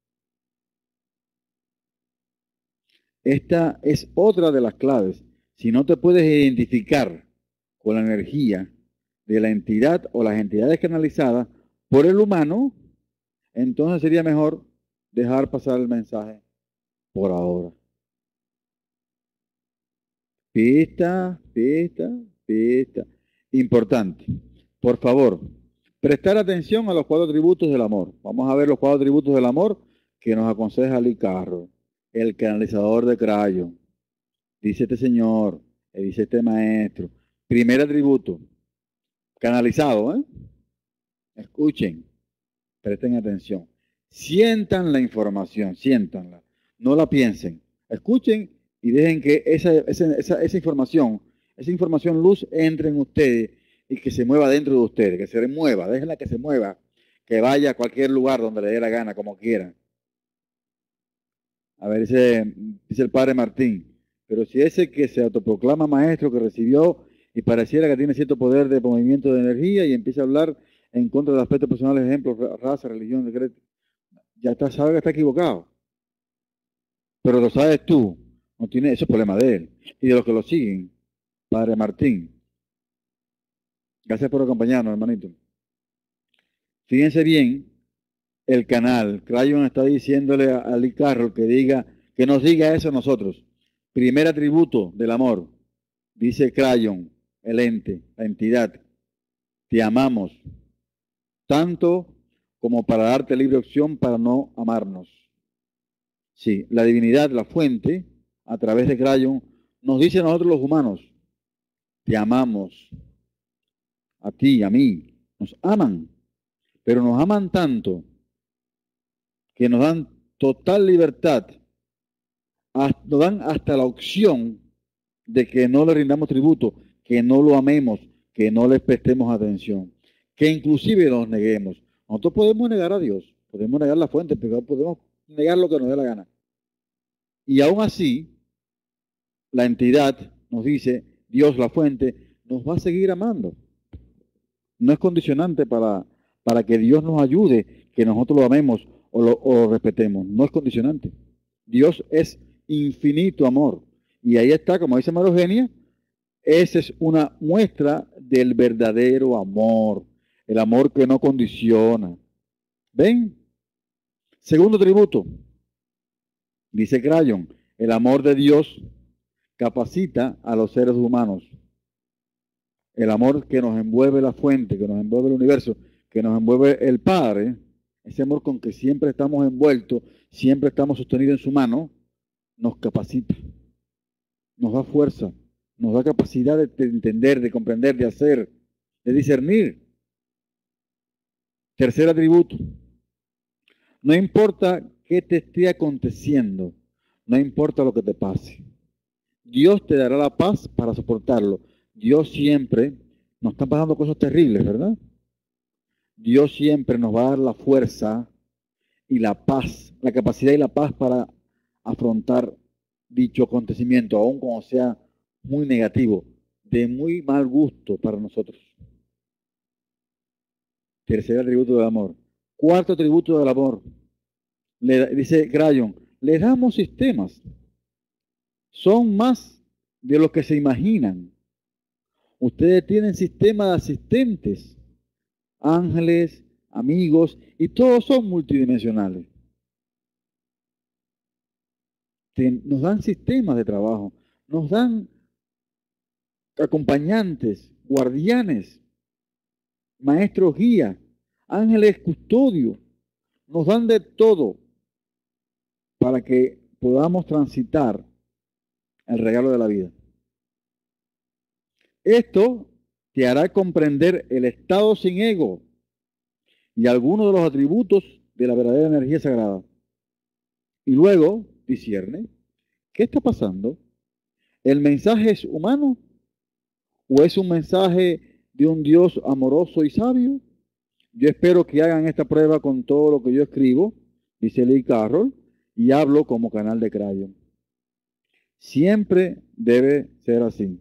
Esta es otra de las claves. Si no te puedes identificar con la energía de la entidad o las entidades canalizadas por el humano, entonces sería mejor dejar pasar el mensaje por ahora. Pista, pista, pista. Importante. Por favor, Prestar atención a los 4 atributos del amor. Vamos a ver los 4 atributos del amor que nos aconseja Lee Carroll, el canalizador de Crayon. Dice este señor, dice este maestro. Primer atributo, canalizado, ¿eh? Escuchen, presten atención. Sientan la información, siéntanla. No la piensen. Escuchen y dejen que esa información luz entre en ustedes y que se mueva dentro de ustedes, que se mueva, déjenla que se mueva, que vaya a cualquier lugar donde le dé la gana, como quiera. A ver, dice el padre Martín, pero si ese que se autoproclama maestro que recibió y pareciera que tiene cierto poder de movimiento de energía y empieza a hablar en contra de aspectos personales, ejemplos, raza, religión, decreto, sabe que está equivocado. Pero lo sabes tú, no tiene ese problema de él. Y de los que lo siguen, padre Martín. Gracias por acompañarnos, hermanito. Fíjense bien, el canal, Crayon está diciéndole a Lee Carroll que nos diga eso a nosotros. Primer atributo del amor, dice Crayon, el ente, la entidad. Te amamos, tanto como para darte libre opción para no amarnos. Sí, la divinidad, la fuente, a través de Crayon, nos dice a nosotros los humanos, te amamos, a ti, a mí, nos aman, pero nos aman tanto que nos dan total libertad, nos dan hasta la opción de que no le rindamos tributo, que no lo amemos, que no les prestemos atención, que inclusive nos neguemos. Nosotros podemos negar a Dios, podemos negar la fuente, pero podemos negar lo que nos dé la gana. Y aún así, la entidad nos dice, Dios, la fuente, nos va a seguir amando. No es condicionante para que Dios nos ayude, que nosotros lo amemos o lo respetemos. No es condicionante. Dios es infinito amor. Y ahí está, como dice María Eugenia, esa es una muestra del verdadero amor. El amor que no condiciona. ¿Ven? Segundo tributo. Dice Crayon, el amor de Dios capacita a los seres humanos. El amor que nos envuelve la fuente, que nos envuelve el universo, que nos envuelve el Padre, ese amor con que siempre estamos envueltos, siempre estamos sostenidos en su mano, nos capacita, nos da fuerza, nos da capacidad de entender, de comprender, de hacer, de discernir. Tercer atributo, no importa qué te esté aconteciendo, no importa lo que te pase, Dios te dará la paz para soportarlo. Dios siempre, nos están pasando cosas terribles, ¿verdad? Dios siempre nos va a dar la fuerza y la paz, la capacidad y la paz para afrontar dicho acontecimiento, aun como sea muy negativo, de muy mal gusto para nosotros. Tercer atributo del amor. Cuarto atributo del amor. Dice Crayon, le damos sistemas. Son más de lo que se imaginan. Ustedes tienen sistemas de asistentes, ángeles, amigos, y todos son multidimensionales. Nos dan sistemas de trabajo, nos dan acompañantes, guardianes, maestros guías, ángeles custodios, nos dan de todo para que podamos transitar el regalo de la vida. Esto te hará comprender el estado sin ego y algunos de los atributos de la verdadera energía sagrada. Y luego discierne, ¿qué está pasando? ¿El mensaje es humano o es un mensaje de un Dios amoroso y sabio? Yo espero que hagan esta prueba con todo lo que yo escribo, dice Lee Carroll, y hablo como canal de Crayon. Siempre debe ser así.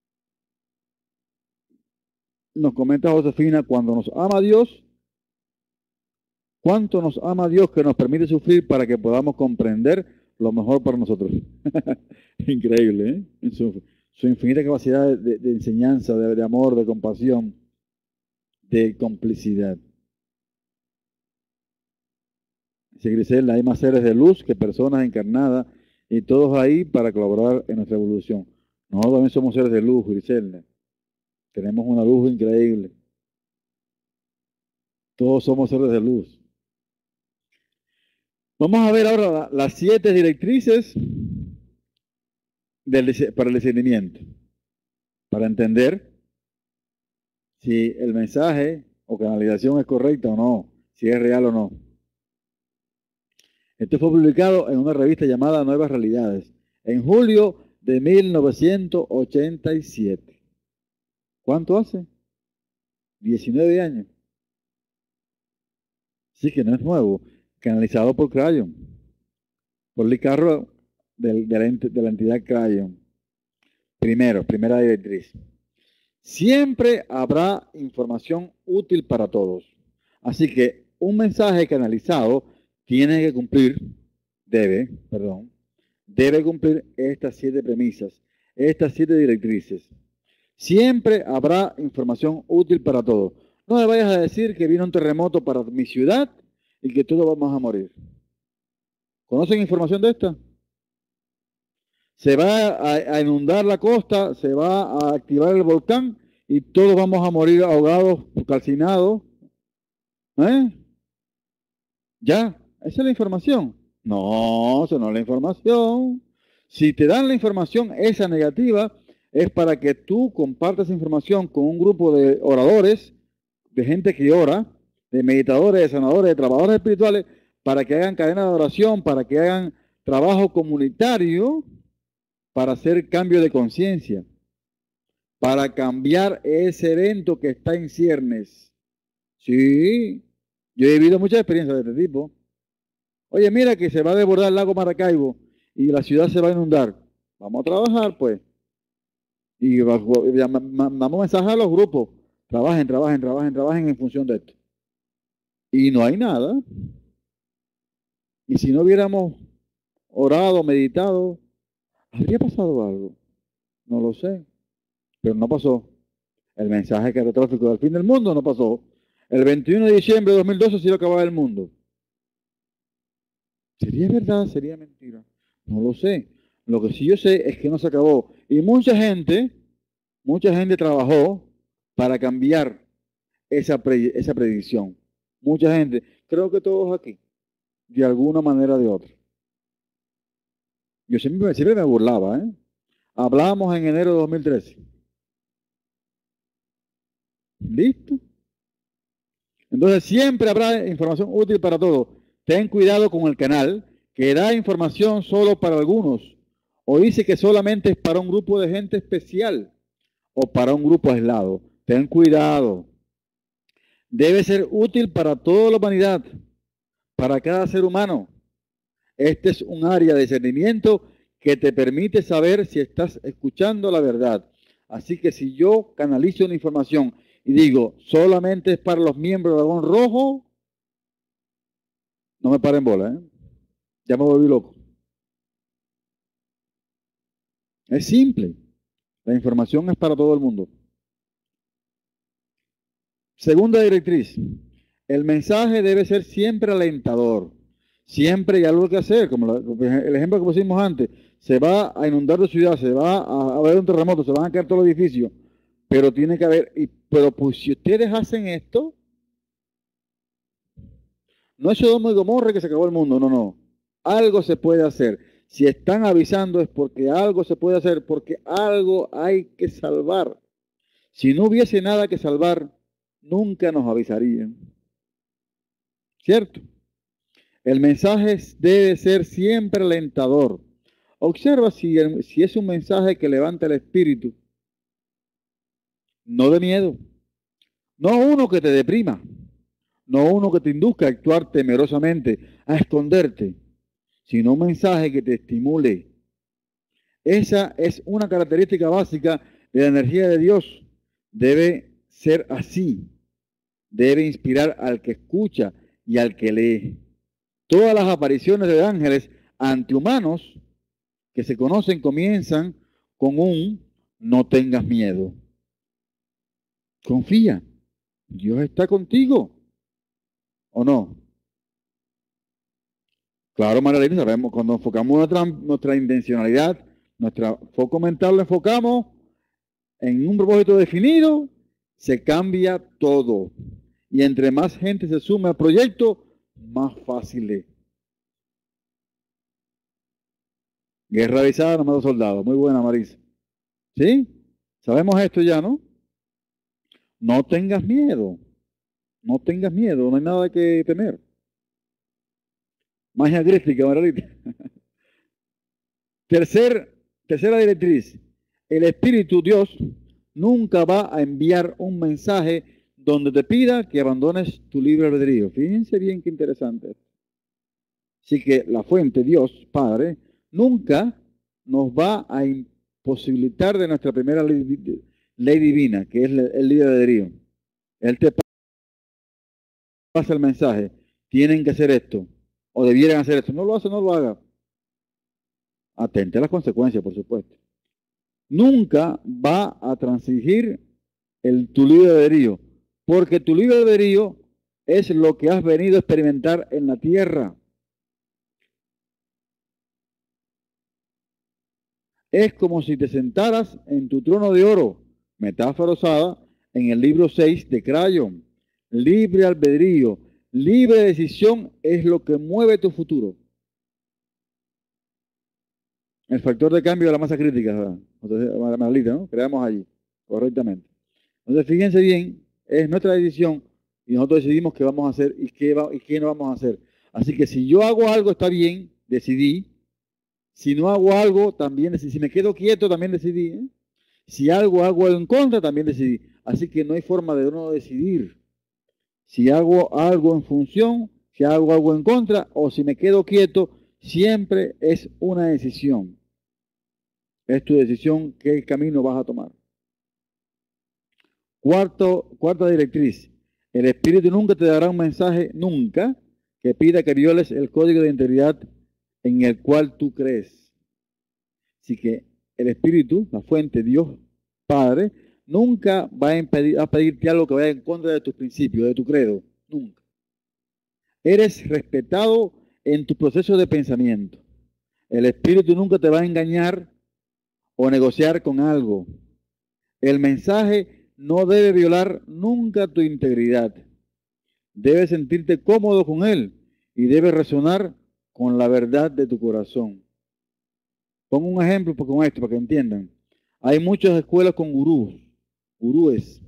Nos comenta Josefina, cuando nos ama Dios, ¿cuánto nos ama Dios que nos permite sufrir para que podamos comprender lo mejor para nosotros? Increíble, ¿eh? En su infinita capacidad de enseñanza, de amor, de compasión, de complicidad. Dice Griselda, hay más seres de luz que personas encarnadas y todos ahí para colaborar en nuestra evolución. Nosotros también somos seres de luz, Griselda. Tenemos una luz increíble. Todos somos seres de luz. Vamos a ver ahora las 7 directrices para el discernimiento, para entender si el mensaje o canalización es correcta o no, si es real o no. Esto fue publicado en una revista llamada Nuevas Realidades, en julio de 1987. ¿Cuánto hace? 19 años. Sí que no es nuevo. Canalizado por Crayon, por Lee Carroll de la entidad Crayon. Primera directriz. Siempre habrá información útil para todos. Así que un mensaje canalizado debe cumplir estas 7 premisas, estas 7 directrices. Siempre habrá información útil para todos. No me vayas a decir que vino un terremoto para mi ciudad y que todos vamos a morir. ¿Conocen información de esta? Se va a inundar la costa, se va a activar el volcán y todos vamos a morir ahogados, calcinados. ¿Ya? ¿Esa es la información? No, esa no es la información. Si te dan la información esa negativa, es para que tú compartas información con un grupo de oradores, de gente que ora, de meditadores, de sanadores, de trabajadores espirituales, para que hagan cadena de oración, para que hagan trabajo comunitario, para hacer cambio de conciencia, para cambiar ese evento que está en ciernes. Sí, yo he vivido muchas experiencias de este tipo. Oye, mira que se va a desbordar el lago Maracaibo y la ciudad se va a inundar. Vamos a trabajar, pues. Y mandamos mensajes a los grupos. Trabajen en función de esto. Y no hay nada. Y si no hubiéramos orado, meditado, ¿habría pasado algo? No lo sé. Pero no pasó. El mensaje catastrófico del fin del mundo no pasó. El 21 de diciembre de 2012 se iba a acabar el mundo. ¿Sería verdad? ¿Sería mentira? No lo sé. Lo que sí yo sé es que no se acabó. Y mucha gente trabajó para cambiar esa predicción. Mucha gente. Creo que todos aquí. De alguna manera o de otra. Yo siempre me burlaba, ¿eh? Hablábamos en enero de 2013. ¿Listo? Entonces siempre habrá información útil para todos. Ten cuidado con el canal que da información solo para algunos. O dice que solamente es para un grupo de gente especial o para un grupo aislado. Ten cuidado. Debe ser útil para toda la humanidad, para cada ser humano. Este es un área de discernimiento que te permite saber si estás escuchando la verdad. Así que si yo canalizo una información y digo, solamente es para los miembros del Dragón Rojo, no me paren bola, ¿eh? Ya me volví loco. Es simple. La información es para todo el mundo. Segunda directriz. El mensaje debe ser siempre alentador. Siempre hay algo que hacer, como el ejemplo que pusimos antes. Se va a inundar la ciudad, se va a haber un terremoto, se van a caer todos los edificios. Pero tiene que haber, pero pues si ustedes hacen esto, no es Sodoma y Gomorra que se acabó el mundo, no. Algo se puede hacer. Si están avisando es porque algo se puede hacer, porque algo hay que salvar. Si no hubiese nada que salvar, nunca nos avisarían. ¿Cierto? El mensaje debe ser siempre alentador. Observa si es un mensaje que levanta el espíritu. No de miedo. No uno que te deprima. No uno que te induzca a actuar temerosamente, a esconderte, sino un mensaje que te estimule. Esa es una característica básica de la energía de Dios. Debe ser así. Debe inspirar al que escucha y al que lee. Todas las apariciones de ángeles antihumanos que se conocen comienzan con un no tengas miedo. Confía. Dios está contigo. ¿O no? Claro, María, sabemos, cuando enfocamos nuestra intencionalidad, nuestro foco mental lo enfocamos en un propósito definido, se cambia todo. Y entre más gente se sume al proyecto, más fácil es. Guerra avisada, no mata soldados. Muy buena, Marisa. ¿Sí? Sabemos esto ya, ¿no? No tengas miedo. No tengas miedo, no hay nada que temer. Magia crística, Margarita. Tercera directriz. El Espíritu Dios nunca va a enviar un mensaje donde te pida que abandones tu libre albedrío. Fíjense bien qué interesante. Así que la fuente, Dios, Padre, nunca nos va a imposibilitar de nuestra primera ley divina, que es el libre albedrío. Él te pasa el mensaje. Tienen que hacer esto. O debieran hacer esto. No lo hace, no lo haga. Atente a las consecuencias, por supuesto. Nunca va a transigir tu libre albedrío, porque tu libre albedrío es lo que has venido a experimentar en la tierra. Es como si te sentaras en tu trono de oro, metáfora usada en el libro 6 de Crayon. Libre albedrío, libre decisión es lo que mueve tu futuro. El factor de cambio de la masa crítica, ¿verdad? Entonces, Marlita, ¿no? Creamos allí, correctamente. Entonces, fíjense bien, es nuestra decisión y nosotros decidimos qué vamos a hacer y qué no vamos a hacer. Así que si yo hago algo, está bien, decidí. Si no hago algo, también decidí. Si me quedo quieto, también decidí. ¿Eh? Si hago en contra, también decidí. Así que no hay forma de uno decidir. Si hago algo en función, si hago algo en contra, o si me quedo quieto, siempre es una decisión. Es tu decisión qué camino vas a tomar. Cuarta directriz. El Espíritu nunca te dará un mensaje, nunca, que pida que violes el código de integridad en el cual tú crees. Así que el Espíritu, la fuente, Dios Padre, nunca va a pedirte algo que vaya en contra de tus principios, de tu credo. Nunca. Eres respetado en tu proceso de pensamiento. El Espíritu nunca te va a engañar o negociar con algo. El mensaje no debe violar nunca tu integridad. Debes sentirte cómodo con él y debe resonar con la verdad de tu corazón. Pongo un ejemplo con esto para que entiendan. Hay muchas escuelas con gurúes,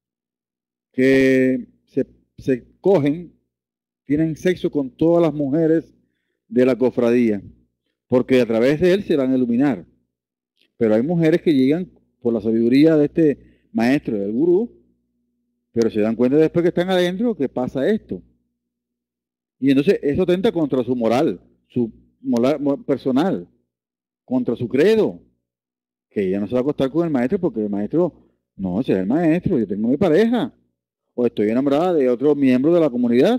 que se cogen, tienen sexo con todas las mujeres de la cofradía, porque a través de él se van a iluminar. Pero hay mujeres que llegan por la sabiduría de este maestro, del gurú, pero se dan cuenta después que están adentro que pasa esto. Y entonces eso atenta contra su moral personal, contra su credo, que ella no se va a acostar con el maestro porque el maestro, no, ese es el maestro, yo tengo mi pareja, o estoy enamorada de otro miembro de la comunidad.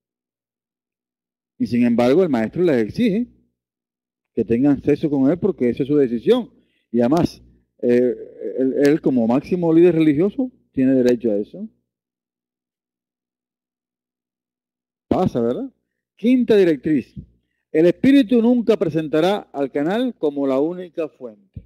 Y sin embargo el maestro les exige que tengan sexo con él porque esa es su decisión. Y además, él como máximo líder religioso tiene derecho a eso. Pasa, ¿verdad? Quinta directriz. El Espíritu nunca presentará al canal como la única fuente.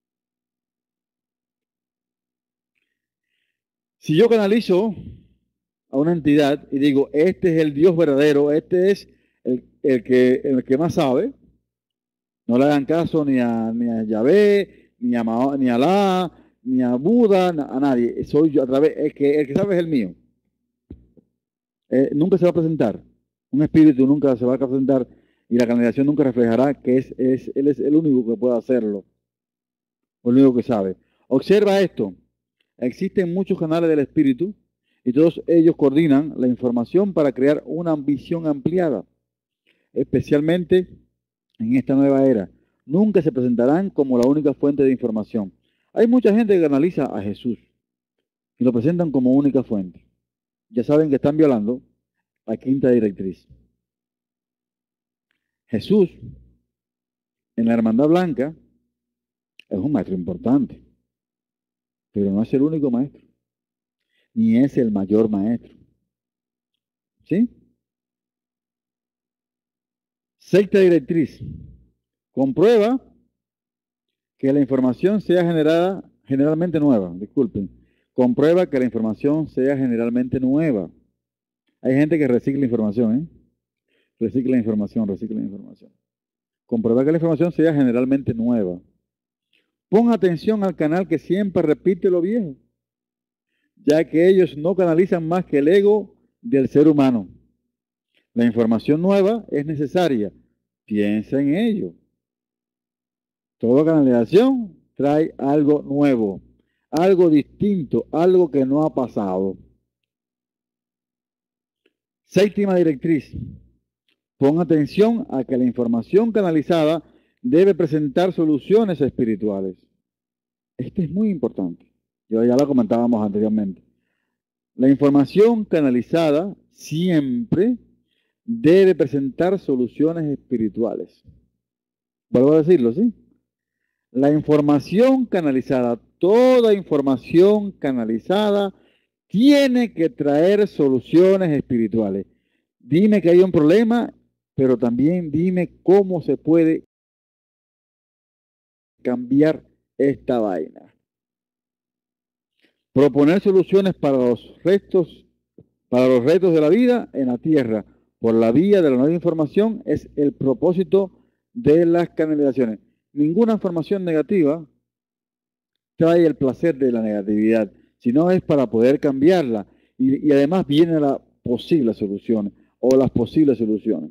Si yo canalizo a una entidad y digo, este es el Dios verdadero, este es el que más sabe, no le hagan caso ni a Yahvé, ni a Alá, ni a Buda, a nadie. Soy yo a través, el que sabe es el mío. Nunca se va a presentar. Un espíritu nunca se va a presentar y la canalización nunca reflejará que él es el único que puede hacerlo. El único que sabe. Observa esto. Existen muchos canales del espíritu y todos ellos coordinan la información para crear una visión ampliada, especialmente en esta nueva era. Nunca se presentarán como la única fuente de información. Hay mucha gente que analiza a Jesús y lo presentan como única fuente. Ya saben que están violando la quinta directriz. Jesús, en la Hermandad Blanca, es un maestro importante, pero no es el único maestro, ni es el mayor maestro. ¿Sí? Sexta directriz. Comprueba que la información sea generalmente nueva. Disculpen. Comprueba que la información sea generalmente nueva. Hay gente que recicla información, ¿eh? Recicla información, recicla información. Comprueba que la información sea generalmente nueva. Pon atención al canal que siempre repite lo viejo, ya que ellos no canalizan más que el ego del ser humano. La información nueva es necesaria. Piensa en ello. Toda canalización trae algo nuevo, algo distinto, algo que no ha pasado. Séptima directriz. Pon atención a que la información canalizada debe presentar soluciones espirituales. Esto es muy importante. Ya lo comentábamos anteriormente. La información canalizada siempre debe presentar soluciones espirituales. Vuelvo a decirlo, ¿sí? La información canalizada, toda información canalizada, tiene que traer soluciones espirituales. Dime que hay un problema, pero también dime cómo se puede cambiar esta vaina. Proponer soluciones para los retos de la vida en la tierra por la vía de la nueva información es el propósito de las canalizaciones. Ninguna información negativa trae el placer de la negatividad, sino es para poder cambiarla. Y además viene la posible solución o las posibles soluciones.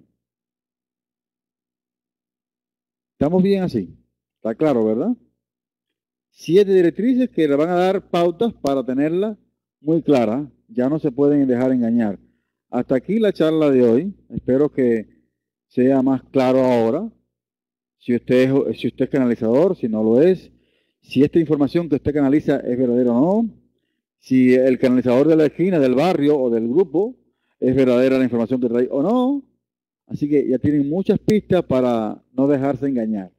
¿Estamos bien así? Está claro, ¿verdad? 7 directrices que le van a dar pautas para tenerla muy clara. Ya no se pueden dejar engañar. Hasta aquí la charla de hoy. Espero que sea más claro ahora. Si usted es canalizador, si no lo es, si esta información que usted canaliza es verdadera o no, si el canalizador de la esquina, del barrio o del grupo es verdadera la información que trae o no. Así que ya tienen muchas pistas para no dejarse engañar.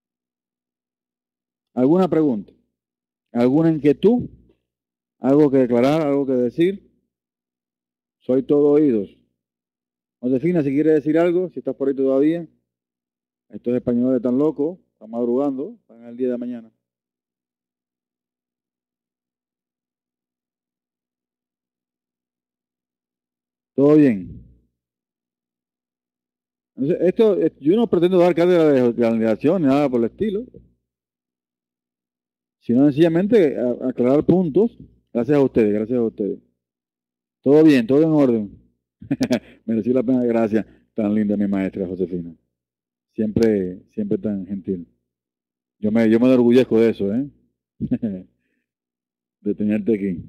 ¿Alguna pregunta? ¿Alguna inquietud? ¿Algo que declarar? ¿Algo que decir? Soy todo oídos. Josefina, si quiere decir algo, si estás por ahí todavía. Estos españoles están locos, están madrugando, están el día de mañana. ¿Todo bien? Entonces, yo no pretendo dar cátedra de organización ni nada por el estilo, sino sencillamente aclarar puntos. Gracias a ustedes, gracias a ustedes. Todo bien, todo en orden. Merecí la pena, gracias. Tan linda mi maestra, Josefina. Siempre, siempre tan gentil. Yo me enorgullezco de eso, ¿eh? De tenerte aquí.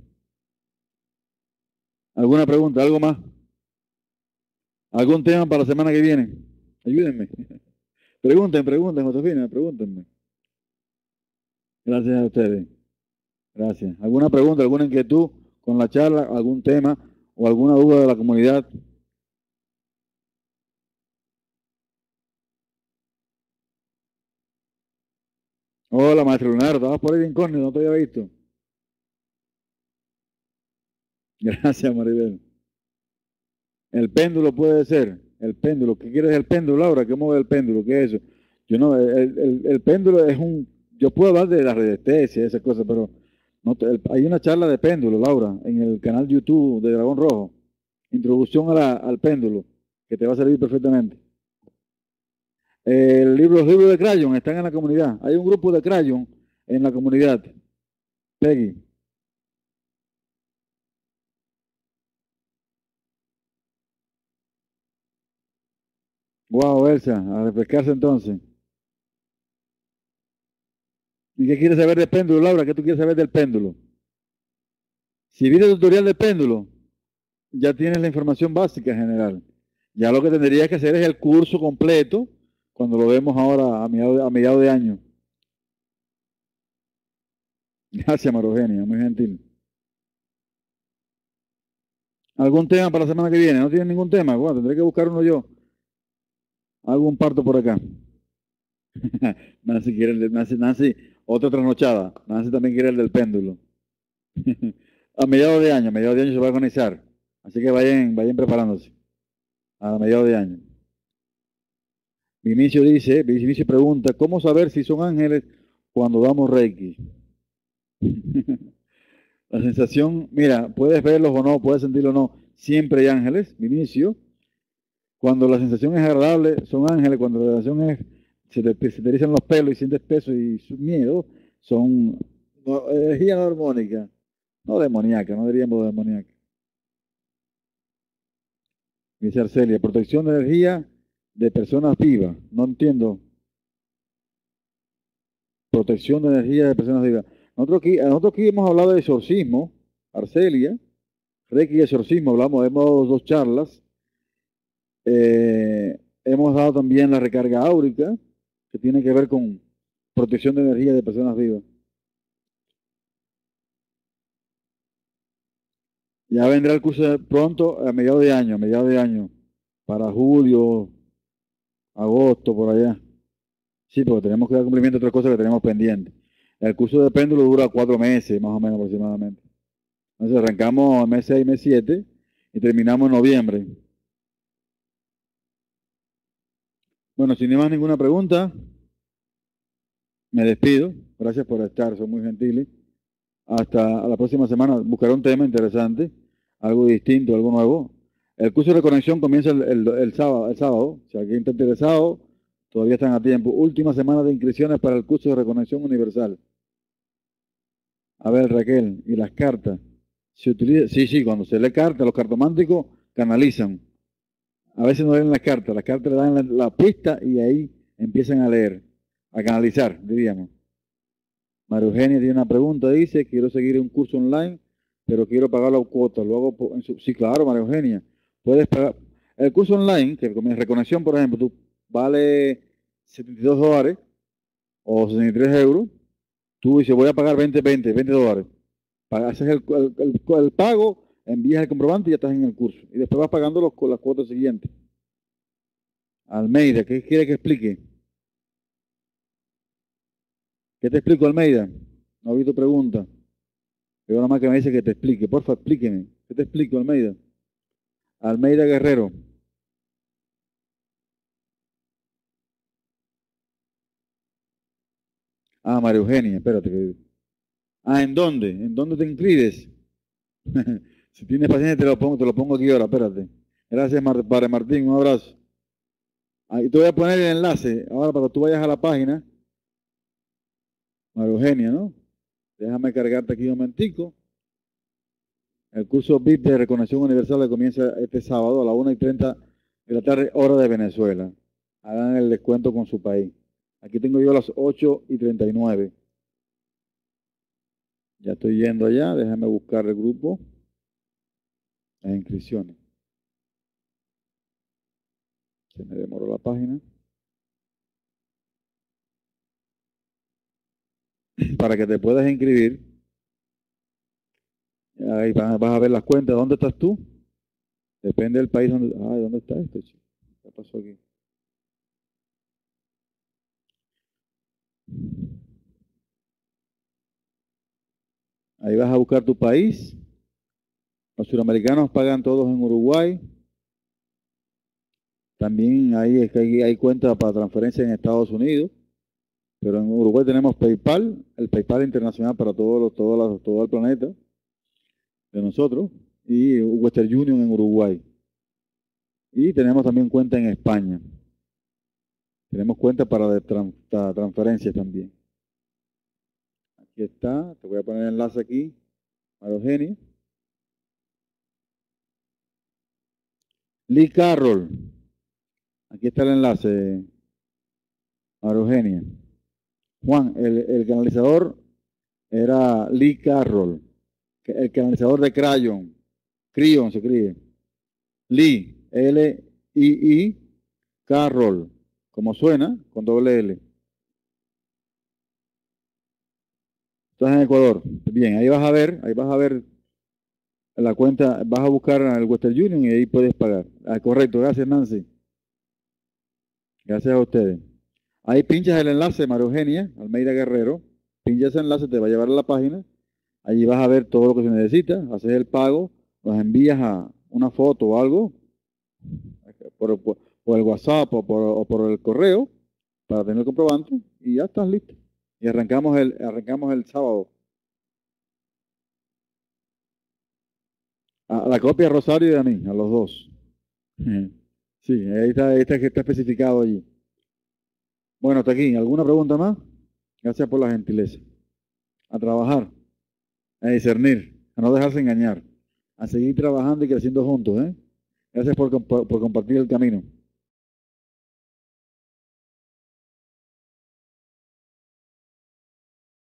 ¿Alguna pregunta? ¿Algo más? ¿Algún tema para la semana que viene? Ayúdenme. Pregunten, Josefina, pregúntenme. Gracias a ustedes. Gracias. ¿Alguna pregunta, alguna inquietud con la charla, algún tema o alguna duda de la comunidad? Hola, maestro Leonardo, estabas por ahí de incógnito, no te había visto. Gracias, Maribel. El péndulo puede ser. El péndulo. ¿Qué quieres del péndulo, Laura? ¿Qué mueve el péndulo? ¿Qué es eso? Yo no, el péndulo es un. Yo puedo hablar de la radiestesia y esas cosas, pero no hay una charla de péndulo, Laura, en el canal YouTube de Dragón Rojo. Introducción al péndulo, que te va a servir perfectamente. Los libros de Crayon están en la comunidad. Hay un grupo de Crayon en la comunidad. Peggy. Wow, Elsa, a refrescarse entonces. ¿Y qué quieres saber del péndulo, Laura? ¿Qué tú quieres saber del péndulo? Si viste el tutorial del péndulo, ya tienes la información básica general. Ya lo que tendrías que hacer es el curso completo cuando lo vemos ahora a mediados de año. Gracias, Marogenia, muy gentil. ¿Algún tema para la semana que viene? ¿No tienes ningún tema? Bueno, tendré que buscar uno yo. Hago un parto por acá. Nancy quiere Nancy, otra trasnochada. Nancy también quiere el del péndulo. A mediados de año se va a organizar. Así que vayan preparándose. A mediados de año. Vinicio pregunta, ¿cómo saber si son ángeles cuando damos Reiki? La sensación, mira, puedes verlos o no, puedes sentirlo o no, siempre hay ángeles, inicio. Cuando la sensación es agradable, son ángeles. Cuando la sensación es, se te erizan los pelos y sientes peso y miedo, son energía no armónica, no demoníaca, no diríamos demoníaca. Dice Arcelia, protección de energía de personas vivas. No entiendo. Protección de energía de personas vivas. Nosotros aquí hemos hablado de exorcismo, Arcelia, Reiki y exorcismo, hemos dado dos charlas. Hemos dado también la recarga áurica, que tiene que ver con protección de energía de personas vivas. Ya vendrá el curso pronto, a mediados de año, para julio, agosto, por allá. Sí, porque tenemos que dar cumplimiento a otras cosas que tenemos pendientes. El curso de péndulo dura 4 meses, más o menos aproximadamente. Entonces arrancamos mes 6, mes 7 y terminamos en noviembre. Bueno, sin más ninguna pregunta, me despido. Gracias por estar, son muy gentiles. Hasta la próxima semana. Buscaré un tema interesante, algo distinto, algo nuevo. El curso de conexión comienza el sábado. Si alguien está interesado, todavía están a tiempo. Última semana de inscripciones para el curso de reconexión universal. A ver, Raquel, ¿y las cartas? ¿Se utiliza? Sí, cuando se lee cartas, los cartománticos canalizan. A veces no leen las cartas le dan la pista y ahí empiezan a leer, a canalizar, diríamos. María Eugenia tiene una pregunta, dice, quiero seguir un curso online, pero quiero pagar la cuota. Lo hago sí, claro, María Eugenia. Puedes pagar. El curso online, que con mi reconexión, por ejemplo, tú vale $72 o 63 euros. Tú dices, voy a pagar $20. Haces el pago, envías el comprobante y ya estás en el curso. Y después vas pagando las cuotas siguientes. Almeida, ¿qué quiere que explique? ¿Qué te explico, Almeida? No vi tu pregunta. Pero nada más que me dice que te explique. Porfa, explíqueme. ¿Qué te explico, Almeida? Almeida Guerrero. Ah, María Eugenia, espérate. Ah, ¿en dónde? ¿En dónde te inscribes? Si tienes paciencia te lo pongo aquí ahora, espérate. Gracias, Padre Martín, un abrazo. Ahí te voy a poner el enlace ahora para que tú vayas a la página. María Eugenia, ¿no? Déjame cargarte aquí un momentico. El curso VIP de Reconexión Universal que comienza este sábado a las 1:30 de la tarde, hora de Venezuela. Hagan el descuento con su país. Aquí tengo yo a las 8:39. Ya estoy yendo allá, déjame buscar el grupo. Las inscripciones. Se me demoró la página. Para que te puedas inscribir, ahí vas a ver las cuentas. ¿Dónde estás tú? Depende del país donde... Ay, ¿dónde está esto, chico? ¿Qué pasó aquí? Ahí vas a buscar tu país. Los suramericanos pagan todos en Uruguay. También hay cuentas para transferencia en Estados Unidos. Pero en Uruguay tenemos PayPal, el PayPal internacional para todo el planeta de nosotros, y Western Union en Uruguay. Y tenemos también cuenta en España. Tenemos cuenta para transferencias también. Aquí está, te voy a poner el enlace aquí, María Eugenia. Lee Carroll. Aquí está el enlace, María Eugenia. Juan, el canalizador era Lee Carroll. El canalizador de Cryon se escribe. Lee, L-I-I, Carroll, como suena, con doble L. Estás en Ecuador. Bien, ahí vas a ver la cuenta, vas a buscar el Western Union y ahí puedes pagar. Ah, correcto, gracias Nancy. Gracias a ustedes. Ahí pinchas el enlace, María Eugenia, Almeida Guerrero. Pinchas ese enlace, te va a llevar a la página. Allí vas a ver todo lo que se necesita, haces el pago, los envías a una foto o algo por el WhatsApp o por el correo para tener el comprobante y ya estás listo. Y arrancamos el sábado. A la copia de Rosario y a mí, a los dos. Sí, ahí está que está especificado allí. Bueno, hasta aquí. ¿Alguna pregunta más? Gracias por la gentileza. A trabajar, a discernir, a no dejarse engañar, a seguir trabajando y creciendo juntos, ¿eh? Gracias por compartir el camino.